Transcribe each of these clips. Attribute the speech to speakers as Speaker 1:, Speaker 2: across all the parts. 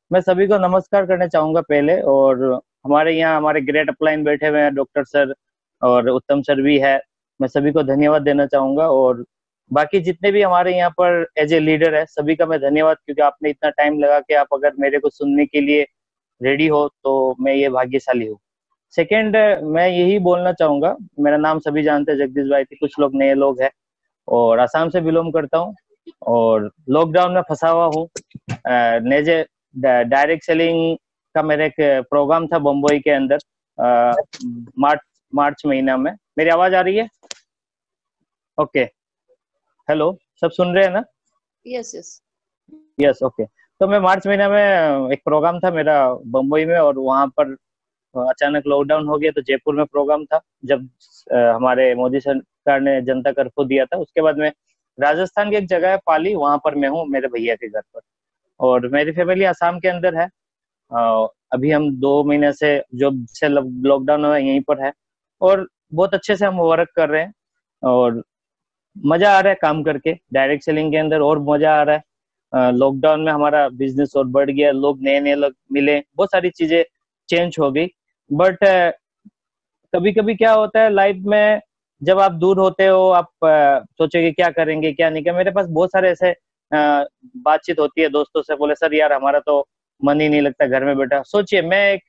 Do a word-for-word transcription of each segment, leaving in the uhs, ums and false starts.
Speaker 1: मैं सभी को नमस्कार करना चाहूंगा पहले। और हमारे यहाँ हमारे ग्रेट अपलाइन बैठे हुए हैं, डॉक्टर सर और उत्तम सर भी है। मैं सभी को धन्यवाद देना चाहूंगा। और बाकी जितने भी हमारे यहाँ पर एज ए लीडर है, सभी का मैं धन्यवाद, क्योंकि आपने इतना टाइम लगा के आप अगर मेरे को सुनने के लिए रेडी हो तो मैं ये भाग्यशाली हूँ। सेकंड, मैं यही बोलना चाहूंगा, मेरा नाम सभी जानते हैं, जगदीश भाई थी, कुछ लोग नए लोग हैं। और आसाम से बिलोंग करता हूँ और लॉकडाउन में फंसा हुआ हूँ। नेजे डायरेक्ट सेलिंग का मेरा एक प्रोग्राम था बम्बई के अंदर, अ, मार्च मार्च महीना में। मेरी आवाज आ रही है? ओके, हेलो, सब सुन रहे हैं ना?
Speaker 2: Yes yes
Speaker 1: yes, okay. तो मैं मार्च महीना में एक प्रोग्राम था मेरा बम्बई में, और वहां पर अचानक लॉकडाउन हो गया, तो जयपुर में प्रोग्राम था। जब अ, हमारे मोदी सरकार ने जनता कर्फ्यू दिया था, उसके बाद में राजस्थान की एक जगह है पाली, वहां पर मैं हूँ मेरे भैया के घर पर। और मेरी फैमिली आसाम के अंदर है। अ, अभी हम दो महीने से जो से लॉकडाउन हुआ है, यहीं पर है। और बहुत अच्छे से हम वर्क कर रहे हैं, और मजा आ रहा है काम करके डायरेक्ट सेलिंग के अंदर, और मजा आ रहा है। लॉकडाउन में हमारा बिजनेस और बढ़ गया, लोग नए नए लोग मिले, बहुत सारी चीजें चेंज हो गई। बट कभी कभी क्या होता है लाइफ में, जब आप दूर होते हो, आप अ, सोचोगे क्या करेंगे क्या नहीं। क्या मेरे पास बहुत सारे ऐसे अ, बातचीत होती है दोस्तों से, बोले सर यार हमारा तो मन ही नहीं लगता घर में बैठा। सोचिए, मैं एक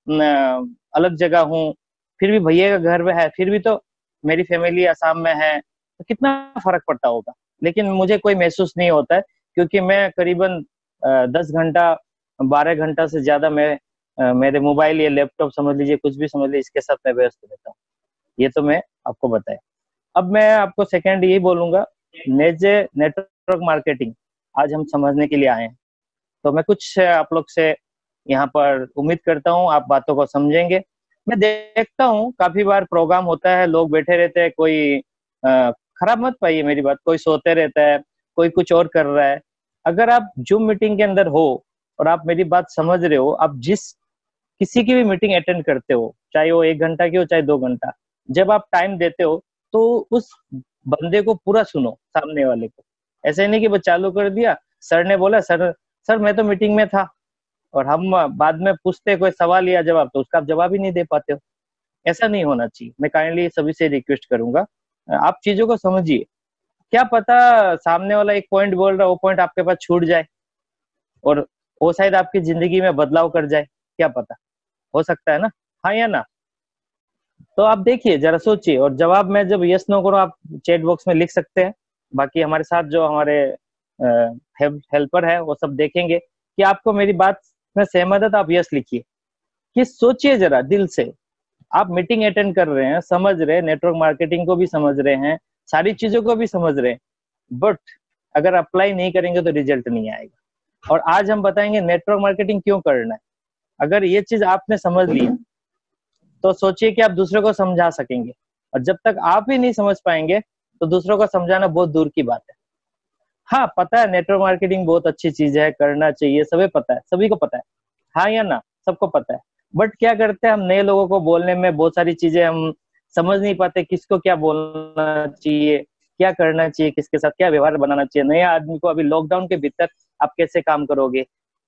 Speaker 1: न, अलग जगह हूँ, फिर भी भैया का घर में है, फिर भी तो मेरी फैमिली असम में है, तो कितना फर्क पड़ता होगा। लेकिन मुझे कोई महसूस नहीं होता है, क्योंकि मैं करीबन दस घंटा बारह घंटा से ज्यादा मैं अ, मेरे मोबाइल या लैपटॉप समझ लीजिए, कुछ भी समझ लीजिए, इसके साथ मैं व्यस्त रहता हूँ। ये तो मैं आपको बताया। अब मैं आपको सेकंड यही बोलूंगा, नेजे नेटवर्क मार्केटिंग आज हम समझने के लिए आए हैं। तो मैं कुछ आप लोग से यहाँ पर उम्मीद करता हूँ आप बातों को समझेंगे। मैं देखता हूँ काफी बार प्रोग्राम होता है, लोग बैठे रहते हैं, कोई अ, खराब मत पाइए मेरी बात, कोई सोते रहता है, कोई कुछ और कर रहा है। अगर आप जूम मीटिंग के अंदर हो और आप मेरी बात समझ रहे हो, आप जिस किसी की भी मीटिंग अटेंड करते हो, चाहे वो एक घंटा की हो चाहे दो घंटा, जब आप टाइम देते हो तो उस बंदे को पूरा सुनो, सामने वाले को। ऐसे नहीं कि बस चालू कर दिया, सर ने बोला, सर सर मैं तो मीटिंग में था, और हम बाद में पूछते कोई सवाल या जवाब, तो उसका आप जवाब ही नहीं दे पाते हो। ऐसा नहीं होना चाहिए। मैं काइंडली सभी से रिक्वेस्ट करूंगा, आप चीजों को समझिए। क्या पता सामने वाला एक पॉइंट बोल रहा है, वो पॉइंट आपके पास छूट जाए, और वो शायद आपकी जिंदगी में बदलाव कर जाए, क्या पता, हो सकता है ना? हाँ या ना? तो आप देखिए, जरा सोचिए, और जवाब में जब यस नो करो, आप चैट बॉक्स में लिख सकते हैं। बाकी हमारे साथ जो हमारे हेल्पर है वो सब देखेंगे कि आपको मेरी बात में सहमत है, तो आप यस लिखिए। कि सोचिए जरा दिल से, आप मीटिंग अटेंड कर रहे हैं, समझ रहे हैं, नेटवर्क मार्केटिंग को भी समझ रहे हैं, सारी चीजों को भी समझ रहे हैं, बट अगर अप्लाई नहीं करेंगे तो रिजल्ट नहीं आएगा। और आज हम बताएंगे नेटवर्क मार्केटिंग क्यों करना है। अगर ये चीज आपने समझ लिया, तो सोचिए कि आप दूसरों को समझा सकेंगे। और जब तक आप ही नहीं समझ पाएंगे, तो दूसरों को समझाना बहुत दूर की बात है। हाँ, पता है नेटवर्क मार्केटिंग बहुत अच्छी चीज है, करना चाहिए, सभी पता है, सभी को पता है। हाँ या ना? सबको पता है। बट क्या करते हैं हम, नए लोगों को बोलने में बहुत सारी चीजें हम समझ नहीं पाते, किसको क्या बोलना चाहिए, क्या करना चाहिए, किसके साथ क्या व्यवहार बनाना चाहिए। नया आदमी को अभी लॉकडाउन के भीतर आप कैसे काम करोगे।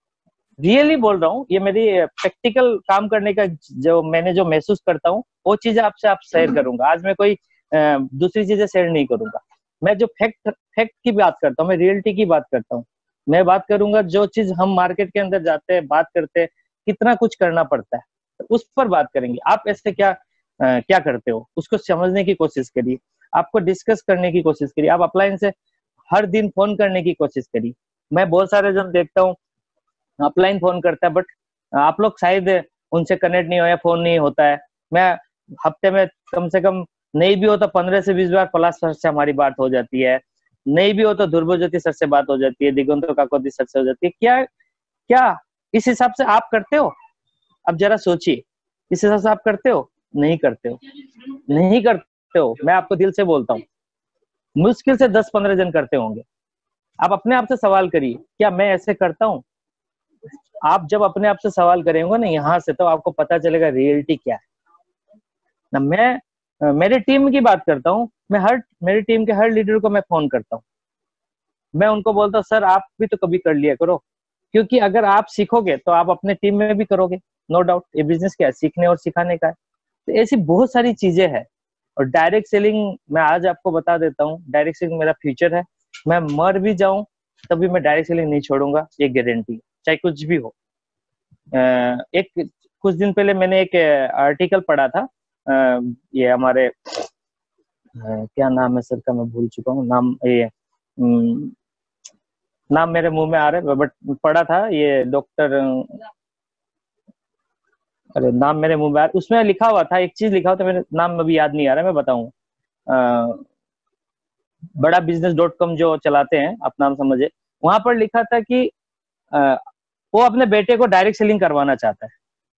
Speaker 1: रियली बोल रहा हूँ, ये मेरी प्रैक्टिकल काम करने का जो मैंने जो महसूस करता हूँ, वो चीजें आपसे आप शेयर करूंगा। आज मैं कोई अ, दूसरी चीजें शेयर नहीं करूंगा। मैं जो फैक्ट फैक्ट की बात करता हूँ, मैं रियलिटी की बात करता हूँ। मैं बात करूंगा जो चीज हम मार्केट के अंदर जाते हैं, बात करते हैं, कितना कुछ करना पड़ता है, तो उस पर बात करेंगे। आप ऐसे क्या अ, क्या करते हो, उसको समझने की कोशिश करिए, आपको डिस्कस करने की कोशिश करिए, आप अपलाइन से हर दिन फोन करने की कोशिश करिए। मैं बहुत सारे जन देखता हूँ अपलाइन फोन करता है, बट आप लोग शायद उनसे कनेक्ट नहीं हो या फोन नहीं होता है। मैं हफ्ते में कम से कम, नहीं भी हो तो पंद्रह से बीस बार पलाश सर से हमारी बात हो जाती है, नहीं भी हो तो ध्रुव ज्योति सर से बात हो जाती है, दिगंतो काकोति सर से हो जाती है। क्या क्या इस हिसाब से आप करते हो? अब जरा सोचिए, इस हिसाब से आप करते हो? नहीं करते हो, नहीं करते हो। मैं आपको दिल से बोलता हूँ, मुश्किल से दस पंद्रह जन करते होंगे। आप अपने आप से सवाल करिए, क्या मैं ऐसे करता हूँ? आप जब अपने आप से सवाल करेंगे ना यहाँ से, तो आपको पता चलेगा रियलिटी क्या है ना। मैं अ, मेरे टीम की बात करता हूँ, मैं हर मेरी टीम के हर लीडर को मैं फोन करता हूँ। मैं उनको बोलता हूँ, सर आप भी तो कभी कर लिया करो, क्योंकि अगर आप सीखोगे तो आप अपने टीम में भी करोगे, नो डाउट। ये बिजनेस क्या है, सीखने और सिखाने का है। तो ऐसी बहुत सारी चीजें हैं। और डायरेक्ट सेलिंग मैं आज आपको बता देता हूँ, डायरेक्ट सेलिंग मेरा फ्यूचर है। मैं मर भी जाऊं तभी मैं डायरेक्ट सेलिंग नहीं छोड़ूंगा, ये गारंटी, चाहे कुछ भी हो। एक कुछ दिन पहले मैंने एक आर्टिकल पढ़ा था, ये हमारे क्या नाम है सर का, मैं भूल चुका हूँ नाम, ये नाम मेरे मुंह में आ रहा है, बट पढ़ा था ये डॉक्टर, अरे नाम मेरे मुंह में आ रहा, उसमें लिखा हुआ था, एक चीज लिखा हुआ था, मेरे नाम अभी याद नहीं आ रहा, मैं बताऊंगा। बड़ा बिजनेस डॉट कॉम जो चलाते हैं, आप नाम समझे, वहां पर लिखा था कि आ, वो अपने बेटे को डायरेक्ट सेलिंग करवाना चाहता है।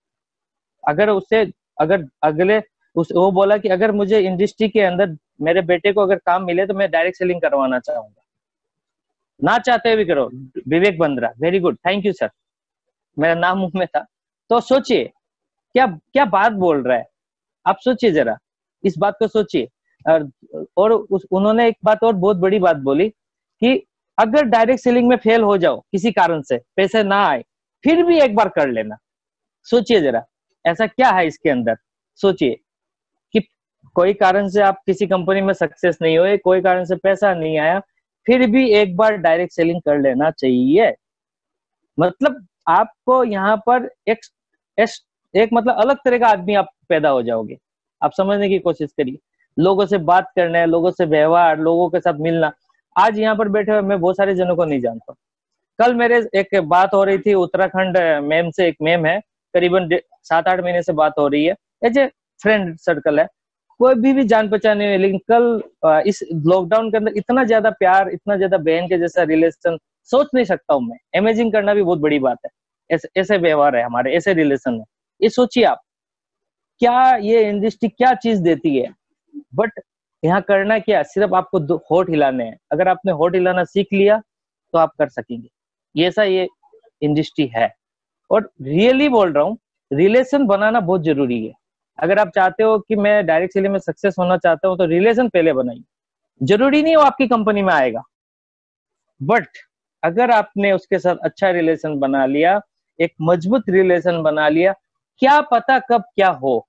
Speaker 1: अगर उससे अगर अगले उस वो बोला कि अगर मुझे इंडस्ट्री के अंदर मेरे बेटे को अगर काम मिले तो मैं डायरेक्ट सेलिंग करवाना चाहूंगा, ना चाहते हुए भी करो। Vivek Bandra, very good, thank you sir, मेरा नाम मुंह में था। तो सोचिए क्या क्या बात बोल रहा है, आप सोचिए जरा, इस बात को सोचिए। और, और उस, उन्होंने एक बात और बहुत बड़ी बात बोली कि अगर डायरेक्ट सेलिंग में फेल हो जाओ किसी कारण से, पैसे ना आए, फिर भी एक बार कर लेना। सोचिए जरा, ऐसा क्या है इसके अंदर। सोचिए कि कोई कारण से आप किसी कंपनी में सक्सेस नहीं हुए, कोई कारण से पैसा नहीं आया, फिर भी एक बार डायरेक्ट सेलिंग कर लेना चाहिए। मतलब आपको यहाँ पर एक एक मतलब अलग तरह का आदमी आप पैदा हो जाओगे। आप समझने की कोशिश करिए, लोगों से बात करना है, लोगों से व्यवहार, लोगों के साथ मिलना। आज यहाँ पर बैठे हुए मैं बहुत सारे जनों को नहीं जानता। कल मेरे एक बात हो रही थी उत्तराखंड मैम से, एक मैम है, करीबन सात आठ महीने से बात हो रही है, एज ए फ्रेंड सर्कल है, कोई भी भी जान पहचान नहीं है। लेकिन कल इस लॉकडाउन के अंदर इतना ज्यादा प्यार, इतना ज्यादा बहन के जैसा रिलेशन सोच नहीं सकता हूँ मैं। इमेजिन करना भी बहुत बड़ी बात है। ऐसे ऐसे व्यवहार है हमारे, ऐसे रिलेशन है। ये सोचिए आप, क्या ये इंडस्ट्री क्या चीज देती है। बट यहाँ करना क्या, सिर्फ आपको होठ हिलाने हैं। अगर आपने होठ हिलाना सीख लिया तो आप कर सकेंगे। ये ऐसा ये इंडस्ट्री है। और रियली बोल रहा हूँ, रिलेशन बनाना बहुत जरूरी है। अगर आप चाहते हो कि मैं डायरेक्ट सेलिंग में सक्सेस होना चाहता हूँ तो रिलेशन पहले बनाइए। जरूरी नहीं वो आपकी कंपनी में आएगा, बट अगर आपने उसके साथ अच्छा रिलेशन बना लिया, एक मजबूत रिलेशन बना लिया, क्या पता कब क्या हो,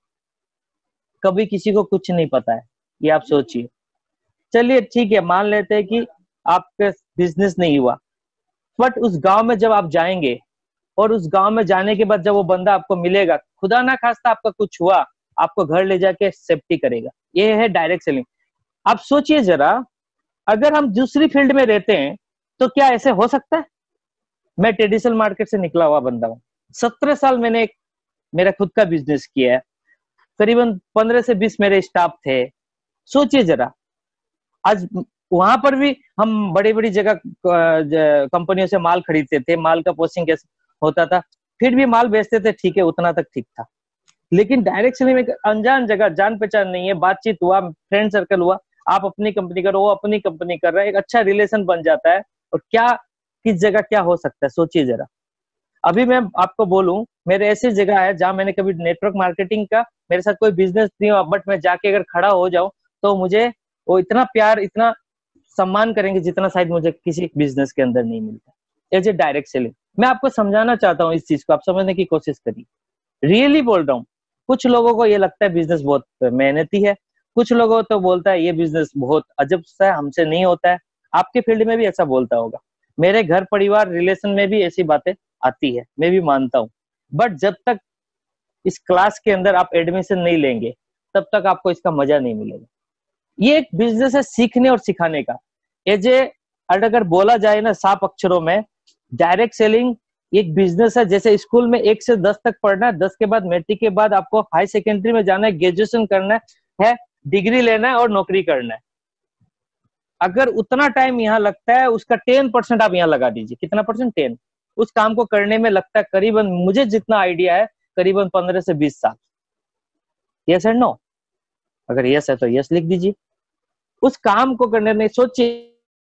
Speaker 1: कभी किसी को कुछ नहीं पता है। ये आप सोचिए। चलिए ठीक है, मान लेते हैं कि आपका बिजनेस नहीं हुआ, बट उस गांव में जब आप जाएंगे और उस गांव में जाने के बाद जब वो बंदा आपको मिलेगा, खुदा ना खास्ता आपका कुछ हुआ, आपको घर ले जाके सेफ्टी करेगा। ये है डायरेक्ट सेलिंग। आप सोचिए जरा, अगर हम दूसरी फील्ड में रहते हैं तो क्या ऐसे हो सकता है। मैं ट्रेडिशनल मार्केट से निकला हुआ बंदा हूँ, सत्रह साल मैंने एक मेरा खुद का बिजनेस किया है, करीबन पंद्रह से बीस मेरे स्टाफ थे। सोचिए जरा, आज वहां पर भी हम बड़ी बड़ी जगह कंपनियों से माल खरीदते थे, माल का पोस्टिंग कैसे होता था, फिर भी माल बेचते थे, ठीक है, उतना तक ठीक था। लेकिन डायरेक्ट सेलिंग में अनजान जगह, जान पहचान नहीं है, बातचीत हुआ, फ्रेंड सर्कल हुआ, आप अपनी कंपनी करो, वो अपनी कंपनी कर रहा है, एक अच्छा रिलेशन बन जाता है। और क्या किस जगह क्या हो सकता है, सोचिए जरा। अभी मैं आपको बोलूं, मेरे ऐसी जगह है जहां मैंने कभी नेटवर्क मार्केटिंग का, मेरे साथ कोई बिजनेस नहीं हुआ, बट मैं जाके अगर खड़ा हो जाऊं तो मुझे वो इतना प्यार, इतना सम्मान करेंगे जितना शायद मुझे किसी बिजनेस के अंदर नहीं मिलता। एज ए डायरेक्ट सेलिंग मैं आपको समझाना चाहता हूँ, इस चीज को आप समझने की कोशिश करिए। रियली बोल रहा हूँ। कुछ लोगों को ये लगता है बिजनेस बहुत मेहनती है, कुछ लोगों तो बोलता है ये बिजनेस बहुत अजब सा, हमसे नहीं होता है। आपके फील्ड में भी ऐसा बोलता होगा, मेरे घर परिवार रिलेशन में भी ऐसी बातें आती है, मैं भी मानता हूँ। बट जब तक इस क्लास के अंदर आप एडमिशन नहीं लेंगे तब तक आपको इसका मजा नहीं मिलेगा। ये एक बिजनेस है सीखने और सिखाने का। एज ए अगर बोला जाए ना साफ अक्षरों में, डायरेक्ट सेलिंग एक बिजनेस है। जैसे स्कूल में एक से दस तक पढ़ना है, दस के बाद मैट्रिक के बाद आपको हाई सेकेंडरी में जाना है, ग्रेजुएशन करना है, डिग्री लेना है और नौकरी करना है। अगर उतना टाइम यहाँ लगता है, उसका टेन परसेंट आप यहाँ लगा दीजिए। कितना परसेंट? टेन। उस काम को करने में लगता है करीबन, मुझे जितना आइडिया है, करीबन पंद्रह से बीस साल। Yes and no? अगर यस है तो यस लिख दीजिए। उस काम को करने में सोचिए,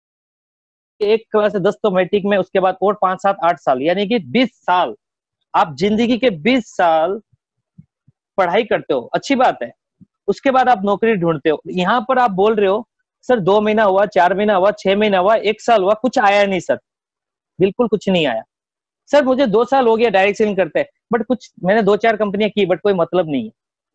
Speaker 1: एक क्लास से दस तो मैट्रिक में, उसके बाद और पांच सात आठ साल, यानी कि बीस साल। आप जिंदगी के बीस साल पढ़ाई करते हो, अच्छी बात है। उसके बाद आप नौकरी ढूंढते हो। यहाँ पर आप बोल रहे हो सर दो महीना हुआ, चार महीना हुआ, छह महीना हुआ, एक साल हुआ, कुछ आया नहीं सर। बिल्कुल कुछ नहीं आया। सर मुझे दो साल हो गया डायरेक्ट सेलिंग करते हैं, बट कुछ मैंने दो चार कंपनियां की बट कोई मतलब नहीं है।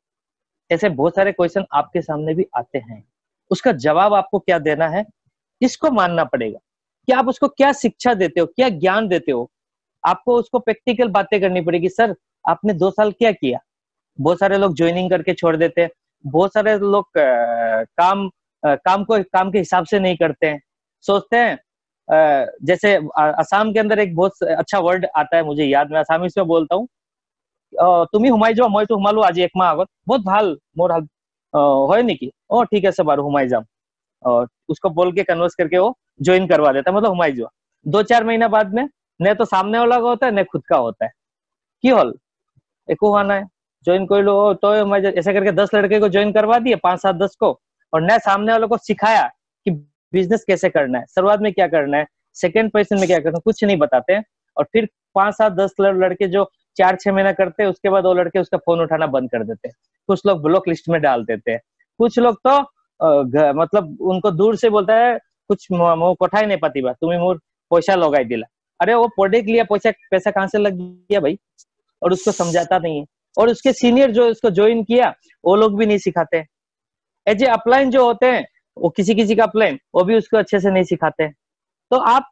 Speaker 1: ऐसे बहुत सारे क्वेश्चन आपके सामने भी आते हैं, उसका जवाब आपको क्या देना है, इसको मानना पड़ेगा कि आप उसको क्या शिक्षा देते हो, क्या ज्ञान देते हो। आपको उसको प्रैक्टिकल बातें करनी पड़ेगी। सर आपने दो साल क्या किया? बहुत सारे लोग ज्वाइनिंग करके छोड़ देते हैं, बहुत सारे लोग आ, काम आ, काम को काम के हिसाब से नहीं करते हैं, सोचते हैं आ, जैसे असम के अंदर एक बहुत अच्छा वर्ड आता है, मुझे याद, मैं असामीज में बोलता हूँ, তুমি সোমাই যোৱা মইতো সোমালো আজি এক মাহ আগত, बहुत ভাল मोर हाल হয় নেকি, ओ ठीक है सब हुमाई जाम, और उसको बोल के कन्वर्स करके वो ज्वाइन करवा देता है, मतलब हुमाई जुआ। दो चार महीना बाद में न तो सामने वाला का होता है न खुद का होता है, की हल एको हुआ ना है, ज्वाइन कर लो तो ऐसे करके दस लड़के को ज्वाइन करवा दिए, पांच सात दस को, और न सामने वालों को सिखाया कि बिजनेस कैसे करना है, शुरुआत में क्या करना है, सेकेंड पोजिशन में क्या करना है, कुछ नहीं बताते हैं। और फिर पांच सात दस लड़के जो चार छह महीना करते हैं, उसके बाद वो लड़के उसका फोन उठाना बंद कर देते हैं, कुछ लोग ब्लॉक लिस्ट में डाल देते हैं, कुछ लोग तो आ, मतलब उनको दूर से बोलता है कुछ मो कोठाई नहीं पाती बा तुम्हें मोर पैसा लगाई दिला, अरे वो प्रोडक्ट लिया, पैसा पैसा कहाँ से लग गया भाई, और उसको समझाता नहीं है। और उसके सीनियर जो उसको ज्वाइन किया वो लोग भी नहीं सिखाते। एज ए अपलाइन जो होते हैं वो किसी किसी का अपलाइन वो भी उसको अच्छे से नहीं सिखाते। तो आप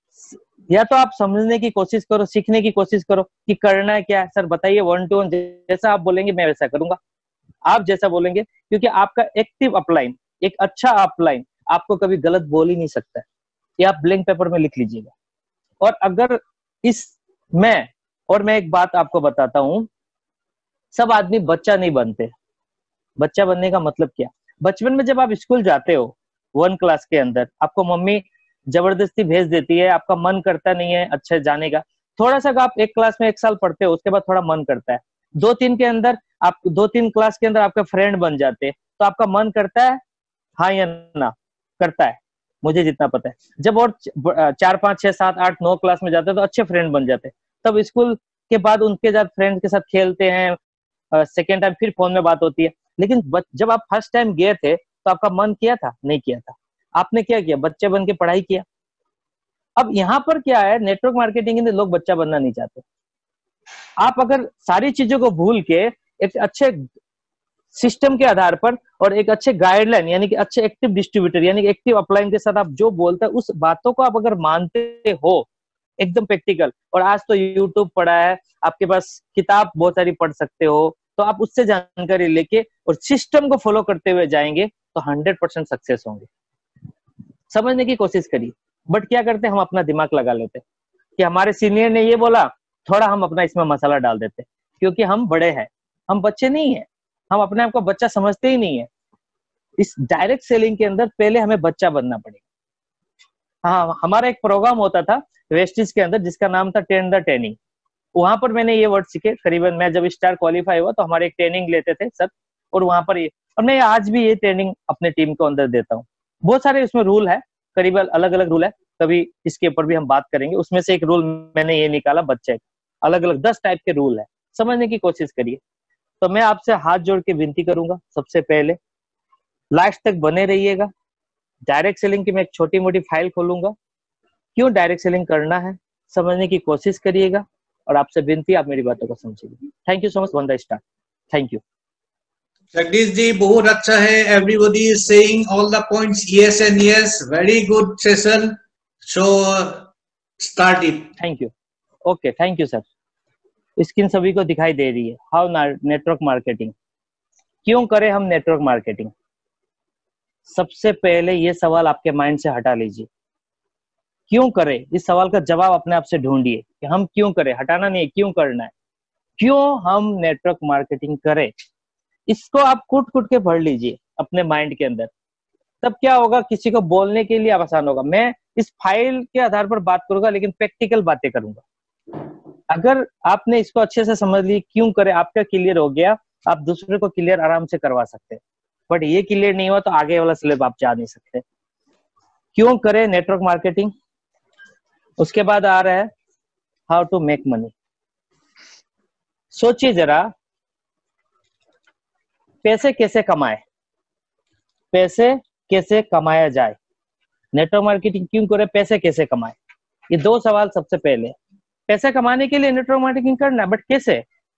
Speaker 1: या तो आप समझने की कोशिश करो, सीखने की कोशिश करो कि करना है क्या है। सर बताइए, वन टू वन जैसा आप बोलेंगे मैं वैसा करूंगा, आप जैसा बोलेंगे, क्योंकि आपका एक्टिव अपलाइन, एक अच्छा अपलाइन आपको कभी गलत बोल ही नहीं सकता है। ये आप ब्लैंक पेपर में लिख लीजिएगा। और अगर इस मैं और मैं एक बात आपको बताता हूं, सब आदमी बच्चा नहीं बनते। बच्चा बनने का मतलब क्या, बचपन में जब आप स्कूल जाते हो वन क्लास के अंदर, आपको मम्मी जबरदस्ती भेज देती है, आपका मन करता नहीं है अच्छे जाने का, थोड़ा सा आप एक क्लास में एक साल पढ़ते हो, उसके बाद थोड़ा मन करता है, दो तीन के अंदर आप दो तीन क्लास के अंदर आपके फ्रेंड बन जाते हैं, तो आपका मन करता है हाँ या ना, करता है, मुझे जितना पता है। जब और चार पांच छह सात आठ नौ क्लास में जाते हैं तो अच्छे फ्रेंड बन जाते हैं, तब स्कूल के बाद उनके साथ फ्रेंड के साथ खेलते हैं, सेकेंड टाइम फिर फोन में बात होती है। लेकिन जब आप फर्स्ट टाइम गए थे तो आपका मन किया था? नहीं किया था। आपने क्या किया? बच्चे बन के पढ़ाई किया। अब यहाँ पर क्या है, नेटवर्क मार्केटिंग में लोग बच्चा बनना नहीं चाहते। आप अगर सारी चीजों को भूल के एक अच्छे सिस्टम के आधार पर और एक अच्छे गाइडलाइन यानी कि अच्छे एक्टिव डिस्ट्रीब्यूटर यानी कि एक्टिव अपलाइन के साथ आप जो बोलते हैं उस बातों को आप अगर मानते हो एकदम प्रैक्टिकल, और आज तो यूट्यूब पड़ा है, आपके पास किताब बहुत सारी पढ़ सकते हो, तो आप उससे जानकारी लेके और सिस्टम को फॉलो करते हुए जाएंगे तो हंड्रेड परसेंट सक्सेस होंगे। समझने की कोशिश करिए। बट क्या करते हैं, हम अपना दिमाग लगा लेते हैं कि हमारे सीनियर ने ये बोला, थोड़ा हम अपना इसमें मसाला डाल देते हैं, क्योंकि हम बड़े हैं, हम बच्चे नहीं है, हम अपने आप को बच्चा समझते ही नहीं है। इस डायरेक्ट सेलिंग के अंदर पहले हमें बच्चा बनना पड़ेगा। हाँ, हमारा एक प्रोग्राम होता था वेस्टिज के अंदर जिसका नाम था टेन द ट्रेनिंग, वहां पर मैंने ये वर्ड सीखे। करीबन मैं जब स्टार क्वालिफाई हुआ तो हमारे एक ट्रेनिंग लेते थे सर, और वहां पर ये, और मैं आज भी ये ट्रेनिंग अपने टीम को अंदर देता हूँ। बहुत सारे उसमें रूल है, करीबन अलग अलग रूल है, कभी इसके ऊपर भी हम बात करेंगे। उसमें से एक रूल मैंने ये निकाला, बच्चे अलग अलग दस टाइप के रूल है, समझने की कोशिश करिए। तो मैं आपसे हाथ जोड़ के विनती करूंगा, सबसे पहले लास्ट तक बने रहिएगा। डायरेक्ट सेलिंग की मैं एक छोटी मोटी फाइल खोलूंगा, क्यों डायरेक्ट सेलिंग करना है समझने की कोशिश करिएगा, और आपसे विनती आप मेरी बातों को समझिएगा। Thank you so much, one the star. Thank you.
Speaker 2: Jagdish ji बहुत अच्छा है, everybody is saying all the points yes and yes, very good session, so start it.
Speaker 1: Thank you. Okay, thank you sir. Screen सभी को दिखाई दे रही है। How network marketing, क्यों करें हम नेटवर्क मार्केटिंग? सबसे पहले ये सवाल आपके माइंड से हटा लीजिए, क्यों करें? इस सवाल का जवाब अपने आप से ढूंढिए कि हम क्यों करें, हटाना नहीं, क्यों करना है, क्यों हम नेटवर्क मार्केटिंग करें। इसको आप कूट कूट के पढ़ लीजिए अपने माइंड के अंदर, तब क्या होगा, किसी को बोलने के लिए आसान होगा। मैं इस फाइल के आधार पर बात करूंगा, लेकिन प्रैक्टिकल बातें करूंगा। अगर आपने इसको अच्छे से समझ ली, क्यों करें, आपका क्लियर हो गया, आप दूसरे को क्लियर आराम से करवा सकते हैं। बट ये क्लियर नहीं हुआ तो आगे वाला स्लेब आप जा नहीं सकते। क्यों करें नेटवर्क मार्केटिंग? उसके बाद आ रहा है हाउ टू मेक मनी। सोचिए जरा, पैसे कैसे कमाए, पैसे कैसे कमाया जाए। नेटवर्क मार्केटिंग क्यों करें, पैसे कैसे कमाए, ये दो सवाल सबसे पहले। पैसा कमाने के लिए नेटवर्क मार्केटिंग करना है, बट कैसे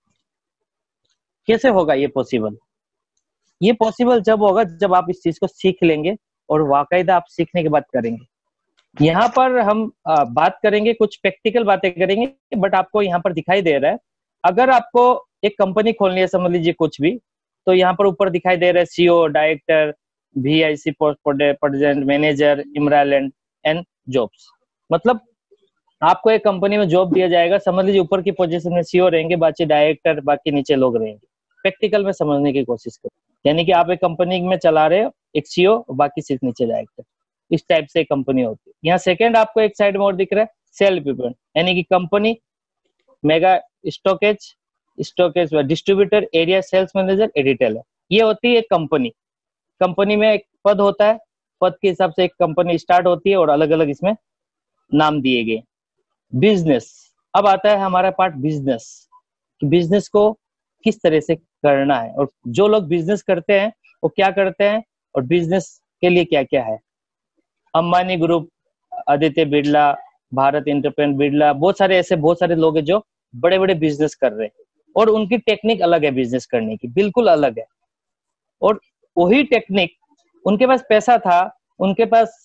Speaker 1: कैसे होगा ये पॉसिबल? ये पॉसिबल जब होगा जब आप इस चीज को सीख लेंगे और वाकायदा आप सीखने के बाद करेंगे। यहाँ पर हम आ, बात करेंगे, कुछ प्रैक्टिकल बातें करेंगे, बट आपको यहाँ पर दिखाई दे रहा है, अगर आपको एक कंपनी खोलनी है, समझ लीजिए कुछ भी, तो यहाँ पर ऊपर दिखाई दे रहा है CEO, director, VIC, present, manager, इमरालैंड एंड जॉब्स। मतलब आपको एक कंपनी में जॉब दिया जाएगा, समझ लीजिए ऊपर की पोजीशन में सीईओ रहेंगे, बाकी डायरेक्टर, बाकी नीचे लोग रहेंगे। प्रैक्टिकल में समझने की कोशिश करें, यानी कि आप एक कंपनी में चला रहे हो, एक सीईओ और बाकी सिर्फ नीचे डायरेक्टर, इस टाइप से एक कंपनी होती है। यहाँ सेकंड आपको एक साइड में और दिख रहा है सेल पीपल, यानी कि company, mega stockage, stockage distributor, area sales manager, retailer, ये होती है कंपनी। कंपनी में एक पद होता है, पद के हिसाब से एक कंपनी स्टार्ट होती है और अलग अलग इसमें नाम दिए गए। बिजनेस, अब आता है हमारा पार्ट बिजनेस, कि बिजनेस को किस तरह से करना है, और जो लोग बिजनेस करते हैं वो क्या करते हैं, और बिजनेस के लिए क्या क्या है। अंबानी ग्रुप, आदित्य बिरला, भारत इंटरप्रेन्योर बिरला, बहुत सारे ऐसे बहुत सारे लोग हैं जो बड़े बड़े बिजनेस कर रहे हैं, और उनकी टेक्निक अलग है बिजनेस करने की, बिल्कुल अलग है। और वही टेक्निक, उनके पास पैसा था, उनके पास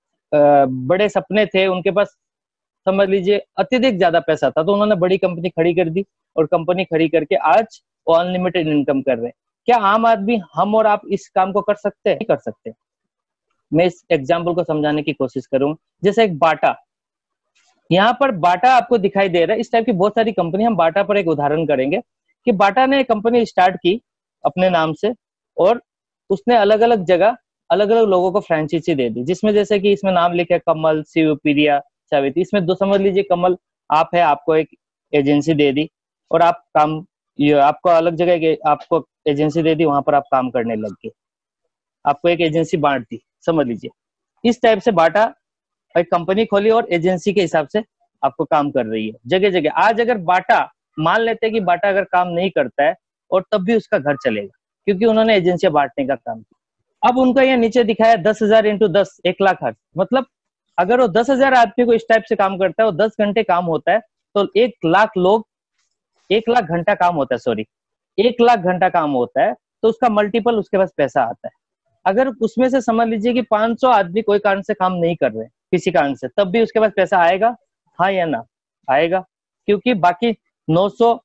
Speaker 1: बड़े सपने थे, उनके पास समझ लीजिए अत्यधिक ज्यादा पैसा था, तो उन्होंने बड़ी कंपनी खड़ी कर दी, और कंपनी खड़ी करके आज वो अनलिमिटेड इनकम कर रहे हैं। क्या आम आदमी, हम और आप इस काम को कर सकते हैं? नहीं कर सकते। मैं इस एग्जाम्पल को समझाने की कोशिश करूं, जैसे एक बाटा, यहाँ पर बाटा आपको दिखाई दे रहा है, इस टाइप की बहुत सारी कंपनी, हम बाटा पर एक उदाहरण करेंगे कि बाटा ने कंपनी स्टार्ट की अपने नाम से, और उसने अलग अलग जगह अलग अलग लोगों को फ्रेंचाइजी दे दी, जिसमें जैसे कि इसमें नाम लिखे कमल, शिवप्रिया, सावित्री। इसमें दो समझ लीजिए, कमल आप है, आपको एक एजेंसी दे दी, और आप काम, ये आपको अलग जगह आपको एजेंसी दे दी, वहां पर आप काम करने लग गए, आपको एक एजेंसी बांट दी, समझ लीजिए। इस टाइप से बाटा एक कंपनी खोली और एजेंसी के हिसाब से आपको काम कर रही है जगह जगह। आज अगर बाटा, मान लेते हैं कि बाटा अगर काम नहीं करता है, और तब भी उसका घर चलेगा, क्योंकि उन्होंने एजेंसियां बांटने का काम किया। अब उनका यहाँ नीचे दिखाया दस हजार इंटू दस, एक लाख खर्च, मतलब अगर वो दस हजार आदमी को इस टाइप से काम करता है, वो दस घंटे काम होता है, तो एक लाख लोग, एक लाख घंटा काम होता है, सॉरी एक लाख घंटा काम होता है, तो उसका मल्टीपल उसके पास पैसा आता है। अगर उसमें से समझ लीजिए कि पांच सौ आदमी कोई कारण से काम नहीं कर रहे, किसी कारण से, तब भी उसके पास पैसा आएगा, हाँ या ना? आएगा, क्योंकि बाकी नौ सौ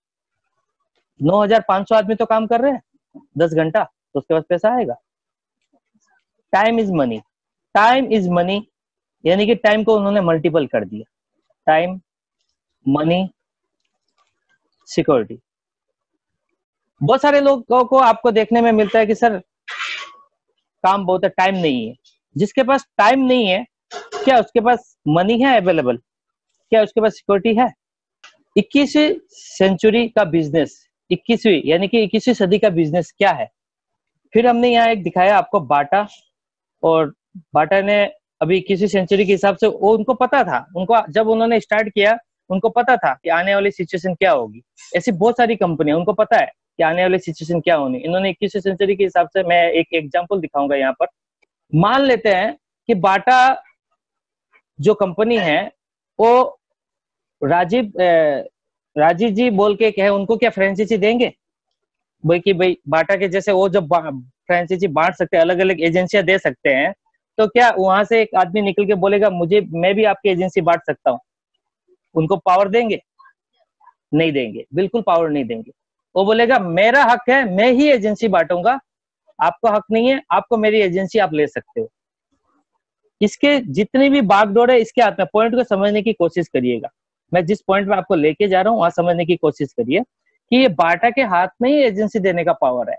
Speaker 1: नौ हजार पांच सौ आदमी तो काम कर रहे हैं दस घंटा, तो उसके पास पैसा आएगा। Time is money, time is money, यानी कि टाइम को उन्होंने मल्टीपल कर दिया। Time, money, security. बहुत सारे लोगों को आपको देखने में मिलता है कि सर काम बहुत है, टाइम नहीं है। जिसके पास टाइम नहीं है, क्या उसके पास मनी है अवेलेबल? क्या उसके पास सिक्योरिटी है? इक्कीसवीं सेंचुरी का बिजनेस, इक्कीसवीं यानी कि इक्कीसवीं सदी का बिजनेस क्या है? फिर हमने यहाँ एक दिखाया आपको बाटा, और बाटा ने अभी इक्कीसवीं सेंचुरी के हिसाब से, वो उनको पता था, उनको जब उन्होंने स्टार्ट किया उनको पता था कि आने वाली सिचुएशन क्या होगी। ऐसी बहुत सारी कंपनियां, उनको पता है कि आने वाली सिचुएशन क्या होनी। इन्होंने इक्कीसवीं सेंचुरी के हिसाब से, मैं एक एग्जांपल दिखाऊंगा यहाँ पर। मान लेते हैं कि बाटा जो कंपनी है वो राजीव राजीव जी बोल के कहे, उनको क्या फ्रेंचाइजी देंगे भाई कि भाई बाटा के जैसे वो जब फ्रेंचाइजी बांट सकते हैं, अलग अलग एजेंसियां दे सकते हैं, तो क्या वहां से एक आदमी निकल के बोलेगा मुझे, मैं भी आपकी एजेंसी बांट सकता हूँ? उनको पावर देंगे? नहीं देंगे, बिल्कुल पावर नहीं देंगे। वो बोलेगा मेरा हक है, मैं ही एजेंसी बांटूंगा, आपको हक नहीं है, आपको मेरी एजेंसी आप ले सकते हो। इसके जितनी भी बागडोर है इसके हाथ में। पॉइंट को समझने की कोशिश करिएगा, मैं जिस पॉइंट में आपको लेके जा रहा हूँ वहां समझने की कोशिश करिए कि ये बाटा के हाथ में ही एजेंसी देने का पावर है।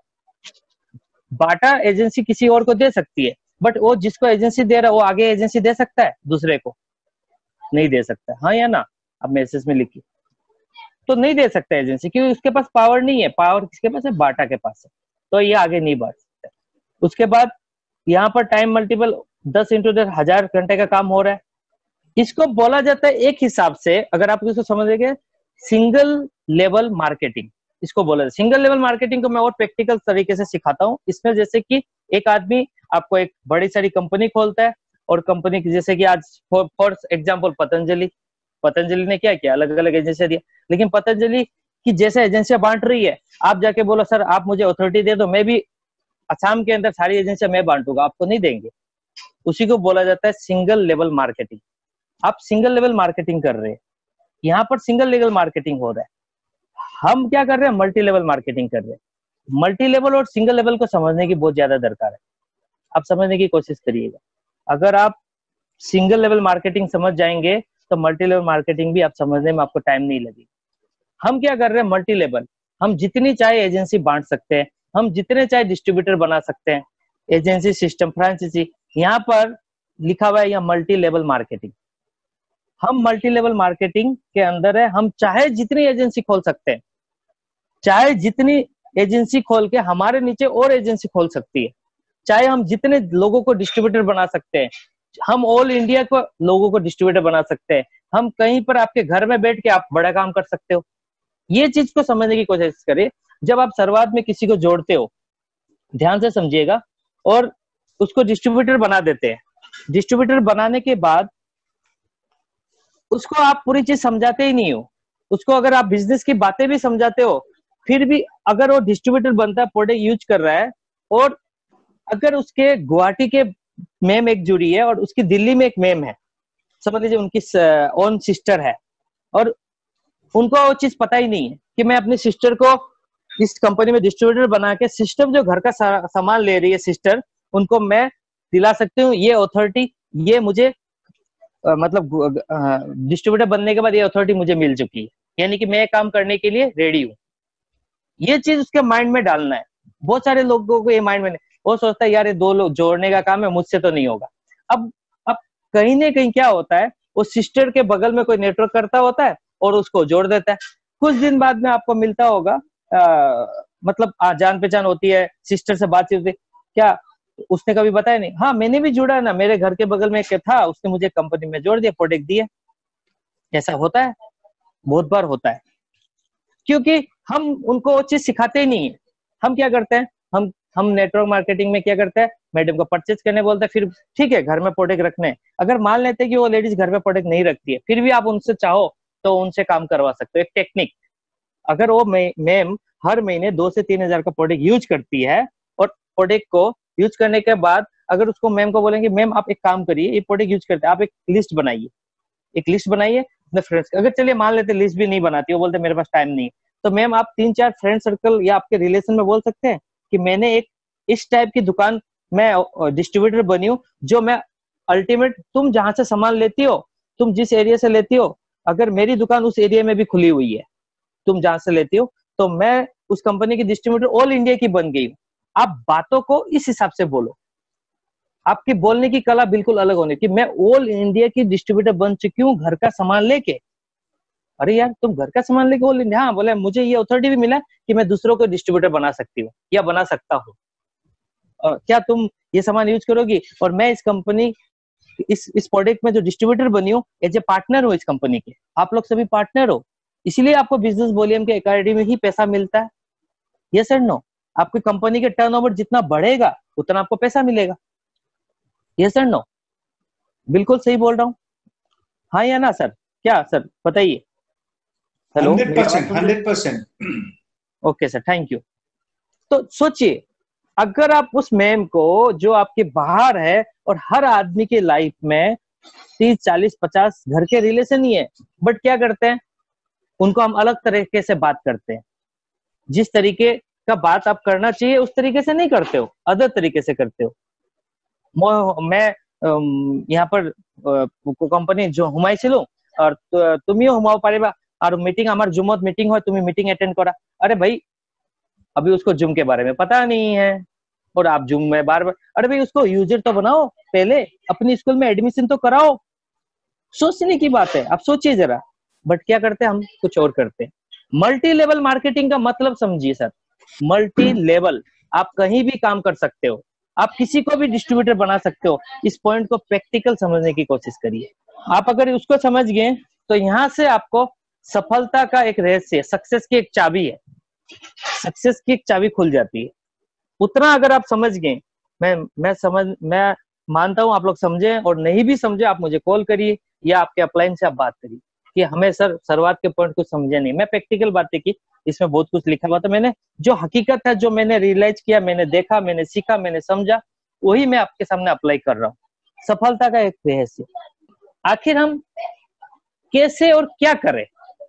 Speaker 1: बाटा एजेंसी किसी और को दे सकती है, बट वो जिसको एजेंसी दे रहा है वो आगे एजेंसी दे सकता है दूसरे को? नहीं दे सकता, हाँ या ना? अब मैसेज में लिखिए, तो नहीं दे सकता एजेंसी, क्योंकि उसके पास पावर नहीं है। पावर किसके पास है? बाटा के पास है, तो ये आगे नहीं बढ़ सकता। उसके बाद यहाँ पर टाइम मल्टीपल, दस इंटू दस हजार घंटे का काम हो रहा है। इसको बोला जाता है एक हिसाब से, अगर आप इसको समझेंगे, सिंगल लेवल मार्केटिंग इसको बोला जाता है। सिंगल लेवल मार्केटिंग को मैं और प्रैक्टिकल तरीके से सिखाता हूँ। इसमें जैसे कि एक आदमी आपको एक बड़ी सारी कंपनी खोलता है, और कंपनी की जैसे कि आज फॉर एग्जांपल पतंजलि, पतंजलि ने क्या किया, अलग अलग एजेंसियां दिया, लेकिन पतंजलि की जैसे एजेंसियां बांट रही है, आप जाके बोलो सर आप मुझे अथॉरिटी दे दो, मैं भी असम के अंदर सारी एजेंसियां मैं बांटूंगा, आपको नहीं देंगे। उसी को बोला जाता है सिंगल लेवल मार्केटिंग। आप सिंगल लेवल मार्केटिंग कर रहे हैं, यहाँ पर सिंगल लेवल मार्केटिंग हो रहा है। हम क्या कर रहे हैं, मल्टी लेवल मार्केटिंग कर रहे हैं। मल्टी लेवल और सिंगल लेवल को समझने की बहुत ज्यादा दरकार है, आप समझने की कोशिश करिएगा। अगर आप सिंगल लेवल मार्केटिंग समझ जाएंगे तो मल्टी लेवल मार्केटिंग भी आप समझने में आपको टाइम नहीं लगेगी। हम क्या कर रहे हैं, मल्टी लेवल, हम जितनी चाहे एजेंसी बांट सकते हैं, हम जितने चाहे डिस्ट्रीब्यूटर बना सकते हैं, एजेंसी सिस्टम फ्रेंचाइजी, यहाँ पर लिखा हुआ है यहाँ मल्टी लेवल मार्केटिंग। हम मल्टी लेवल मार्केटिंग के अंदर है, हम चाहे जितनी एजेंसी खोल सकते हैं, चाहे जितनी एजेंसी खोल के हमारे नीचे और एजेंसी खोल सकती है, चाहे हम जितने लोगों को डिस्ट्रीब्यूटर बना सकते हैं, हम ऑल इंडिया को लोगों को डिस्ट्रीब्यूटर बना सकते हैं, हम कहीं पर आपके घर में बैठ के आप बड़ा काम कर सकते हो। ये चीज को समझने की कोशिश करें। जब आप शुरुआत में किसी को जोड़ते हो, ध्यान से समझिएगा, और उसको डिस्ट्रीब्यूटर बना देते हैं, डिस्ट्रीब्यूटर बनाने के बाद उसको आप पूरी चीज समझाते ही नहीं हो, उसको अगर आप बिजनेस की बातें भी समझाते हो, फिर भी अगर वो डिस्ट्रीब्यूटर बनता है, प्रोडक्ट यूज कर रहा है, और अगर उसके गुवाहाटी के मैम एक जुड़ी है और उसकी दिल्ली में एक मैम है, समझ लीजिए उनकी ओन सिस्टर है, और उनको वो चीज पता ही नहीं है कि मैं अपनी सिस्टर को इस कंपनी में डिस्ट्रीब्यूटर बना के सिस्टम जो घर का सामान ले रही है सिस्टर, उनको मैं दिला सकती हूँ ये अथॉरिटी, ये मुझे आ, मतलब डिस्ट्रीब्यूटर बनने के बाद ये अथॉरिटी मुझे मिल चुकी है, यानी कि मैं काम करने के लिए रेडी हूँ। ये चीज उसके माइंड में डालना है। बहुत सारे लोगों को ये माइंड में नहीं, वो सोचता है यार ये दो लोग जोड़ने का काम है, मुझसे तो नहीं होगा। अब अब कहीं ना कहीं क्या होता है, वो सिस्टर के बगल में कोई नेटवर्क करता होता है और उसको जोड़ देता है। कुछ दिन बाद में आपको मिलता होगा, आ, मतलब आ, जान पहचान होती है, सिस्टर से बातचीत होती है, क्या उसने कभी बताया नहीं, हाँ मैंने भी जुड़ा ना, मेरे घर के बगल में एक था, उसने मुझे कंपनी में जोड़ दिया, प्रोडक्ट दिया। ऐसा होता है, बहुत बार होता है, क्योंकि हम उनको वो चीज सिखाते ही नहीं है। हम क्या करते हैं, हम हम नेटवर्क मार्केटिंग में क्या करते हैं, मैडम को परचेज करने बोलते हैं, फिर ठीक है घर में प्रोडक्ट रखने, अगर मान लेते हैं कि वो लेडीज घर में प्रोडक्ट नहीं रखती है, फिर भी आप उनसे चाहो तो उनसे काम करवा सकते हो। एक टेक्निक, अगर वो मैम हर महीने दो से तीन हजार का प्रोडक्ट यूज करती है, और प्रोडक्ट को यूज करने के बाद अगर उसको मैम को बोलेंगे मैम आप एक काम करिए, ये प्रोडक्ट यूज करते हैं, आप एक लिस्ट बनाइए, एक लिस्ट बनाइए अपने फ्रेंड्स, अगर चलिए मान लेते लिस्ट भी नहीं बनाती, वो बोलते मेरे पास टाइम नहीं है, तो मैम आप तीन चार फ्रेंड सर्कल या आपके रिलेशन में बोल सकते हैं कि मैंने एक इस टाइप की दुकान मैं डिस्ट्रीब्यूटर बनी हूँ, जो मैं अल्टीमेट, तुम जहां से सामान लेती हो, तुम जिस एरिया से लेती हो, अगर मेरी दुकान उस एरिया में भी खुली हुई है, तुम जहां से लेती हो, तो मैं उस कंपनी की डिस्ट्रीब्यूटर ऑल इंडिया की बन गई हूँ। आप बातों को इस हिसाब से बोलो, आपकी बोलने की कला बिल्कुल अलग होने की, मैं ऑल इंडिया की डिस्ट्रीब्यूटर बन चुकी हूँ घर का सामान लेके। अरे यार तुम घर का सामान लेके ऑल इंडिया, हाँ बोले मुझे ये अथॉरिटी भी मिला कि मैं दूसरों को डिस्ट्रीब्यूटर बना सकती हूँ या बना सकता हूँ, क्या तुम ये सामान यूज करोगी, और मैं इस कंपनी इस इस प्रोडक्ट में जो डिस्ट्रीब्यूटर बनी हूँ, एज ए पार्टनर हो इस कंपनी के, आप लोग सभी पार्टनर हो, इसीलिए आपको बिजनेस वॉल्यूम के अकॉर्डिंग में ही पैसा मिलता है। यस एंड नो, आपकी कंपनी के टर्नओवर जितना बढ़ेगा उतना आपको पैसा मिलेगा। यस एंड नो, बिल्कुल सही बोल रहा हूँ, हाँ या ना सर? क्या सर बताइए? Hello,
Speaker 2: hundred percent hundred percent
Speaker 1: okay sir, thank you. तो सोचिए, अगर आप उस मैम को जो आपके बाहर है, और हर आदमी के लाइफ में तीस चालीस पचास घर के रिलेशन ही है, बट क्या करते हैं, उनको हम अलग तरीके से बात करते हैं, जिस तरीके का बात आप करना चाहिए उस तरीके से नहीं करते हो, अदर तरीके से करते हो। मैं यहाँ पर कंपनी जो हुमाइছিলো और तुमिও हुमाও पारिबा, और मीटिंग हमारे जुमत मीटिंग है, तुम्हें मीटिंग अटेंड करा, अरे भाई अभी उसको जुम के बारे में पता नहीं है, और आप जुम में बार बार, अरे भाई उसको यूजर तो बनाओ, पहले अपनी स्कूल में एडमिशन तो कराओ, सोचने की बात है, आप सोचिए जरा। बट क्या करते हैं हम, कुछ और करते हैं। मल्टी लेवल मार्केटिंग का मतलब समझिए सर, मल्टी लेवल, आप कहीं भी काम कर सकते हो, आप किसी को भी डिस्ट्रीब्यूटर बना सकते हो। इस पॉइंट को प्रैक्टिकल समझने की कोशिश करिए। आप अगर उसको समझ गए तो यहाँ से आपको सफलता का एक रहस्य, सक्सेस की एक चाबी है, सक्सेस की एक चाबी खुल जाती है। उतना अगर आप समझ गए, मैं मैं समझ मैं मानता हूं आप लोग समझे, और नहीं भी समझे आप मुझे कॉल करिए या आपके अपलाइन से आप बात करिए कि हमें सर शुरुआत के पॉइंट कुछ समझे नहीं। मैं प्रैक्टिकल बातें की, इसमें बहुत कुछ लिखा हुआ था, मैंने जो हकीकत है, जो मैंने रियलाइज किया, मैंने देखा, मैंने सीखा, मैंने समझा, वही मैं आपके सामने अप्लाई कर रहा हूँ। सफलता का एक रहस्य, आखिर हम कैसे और क्या करें।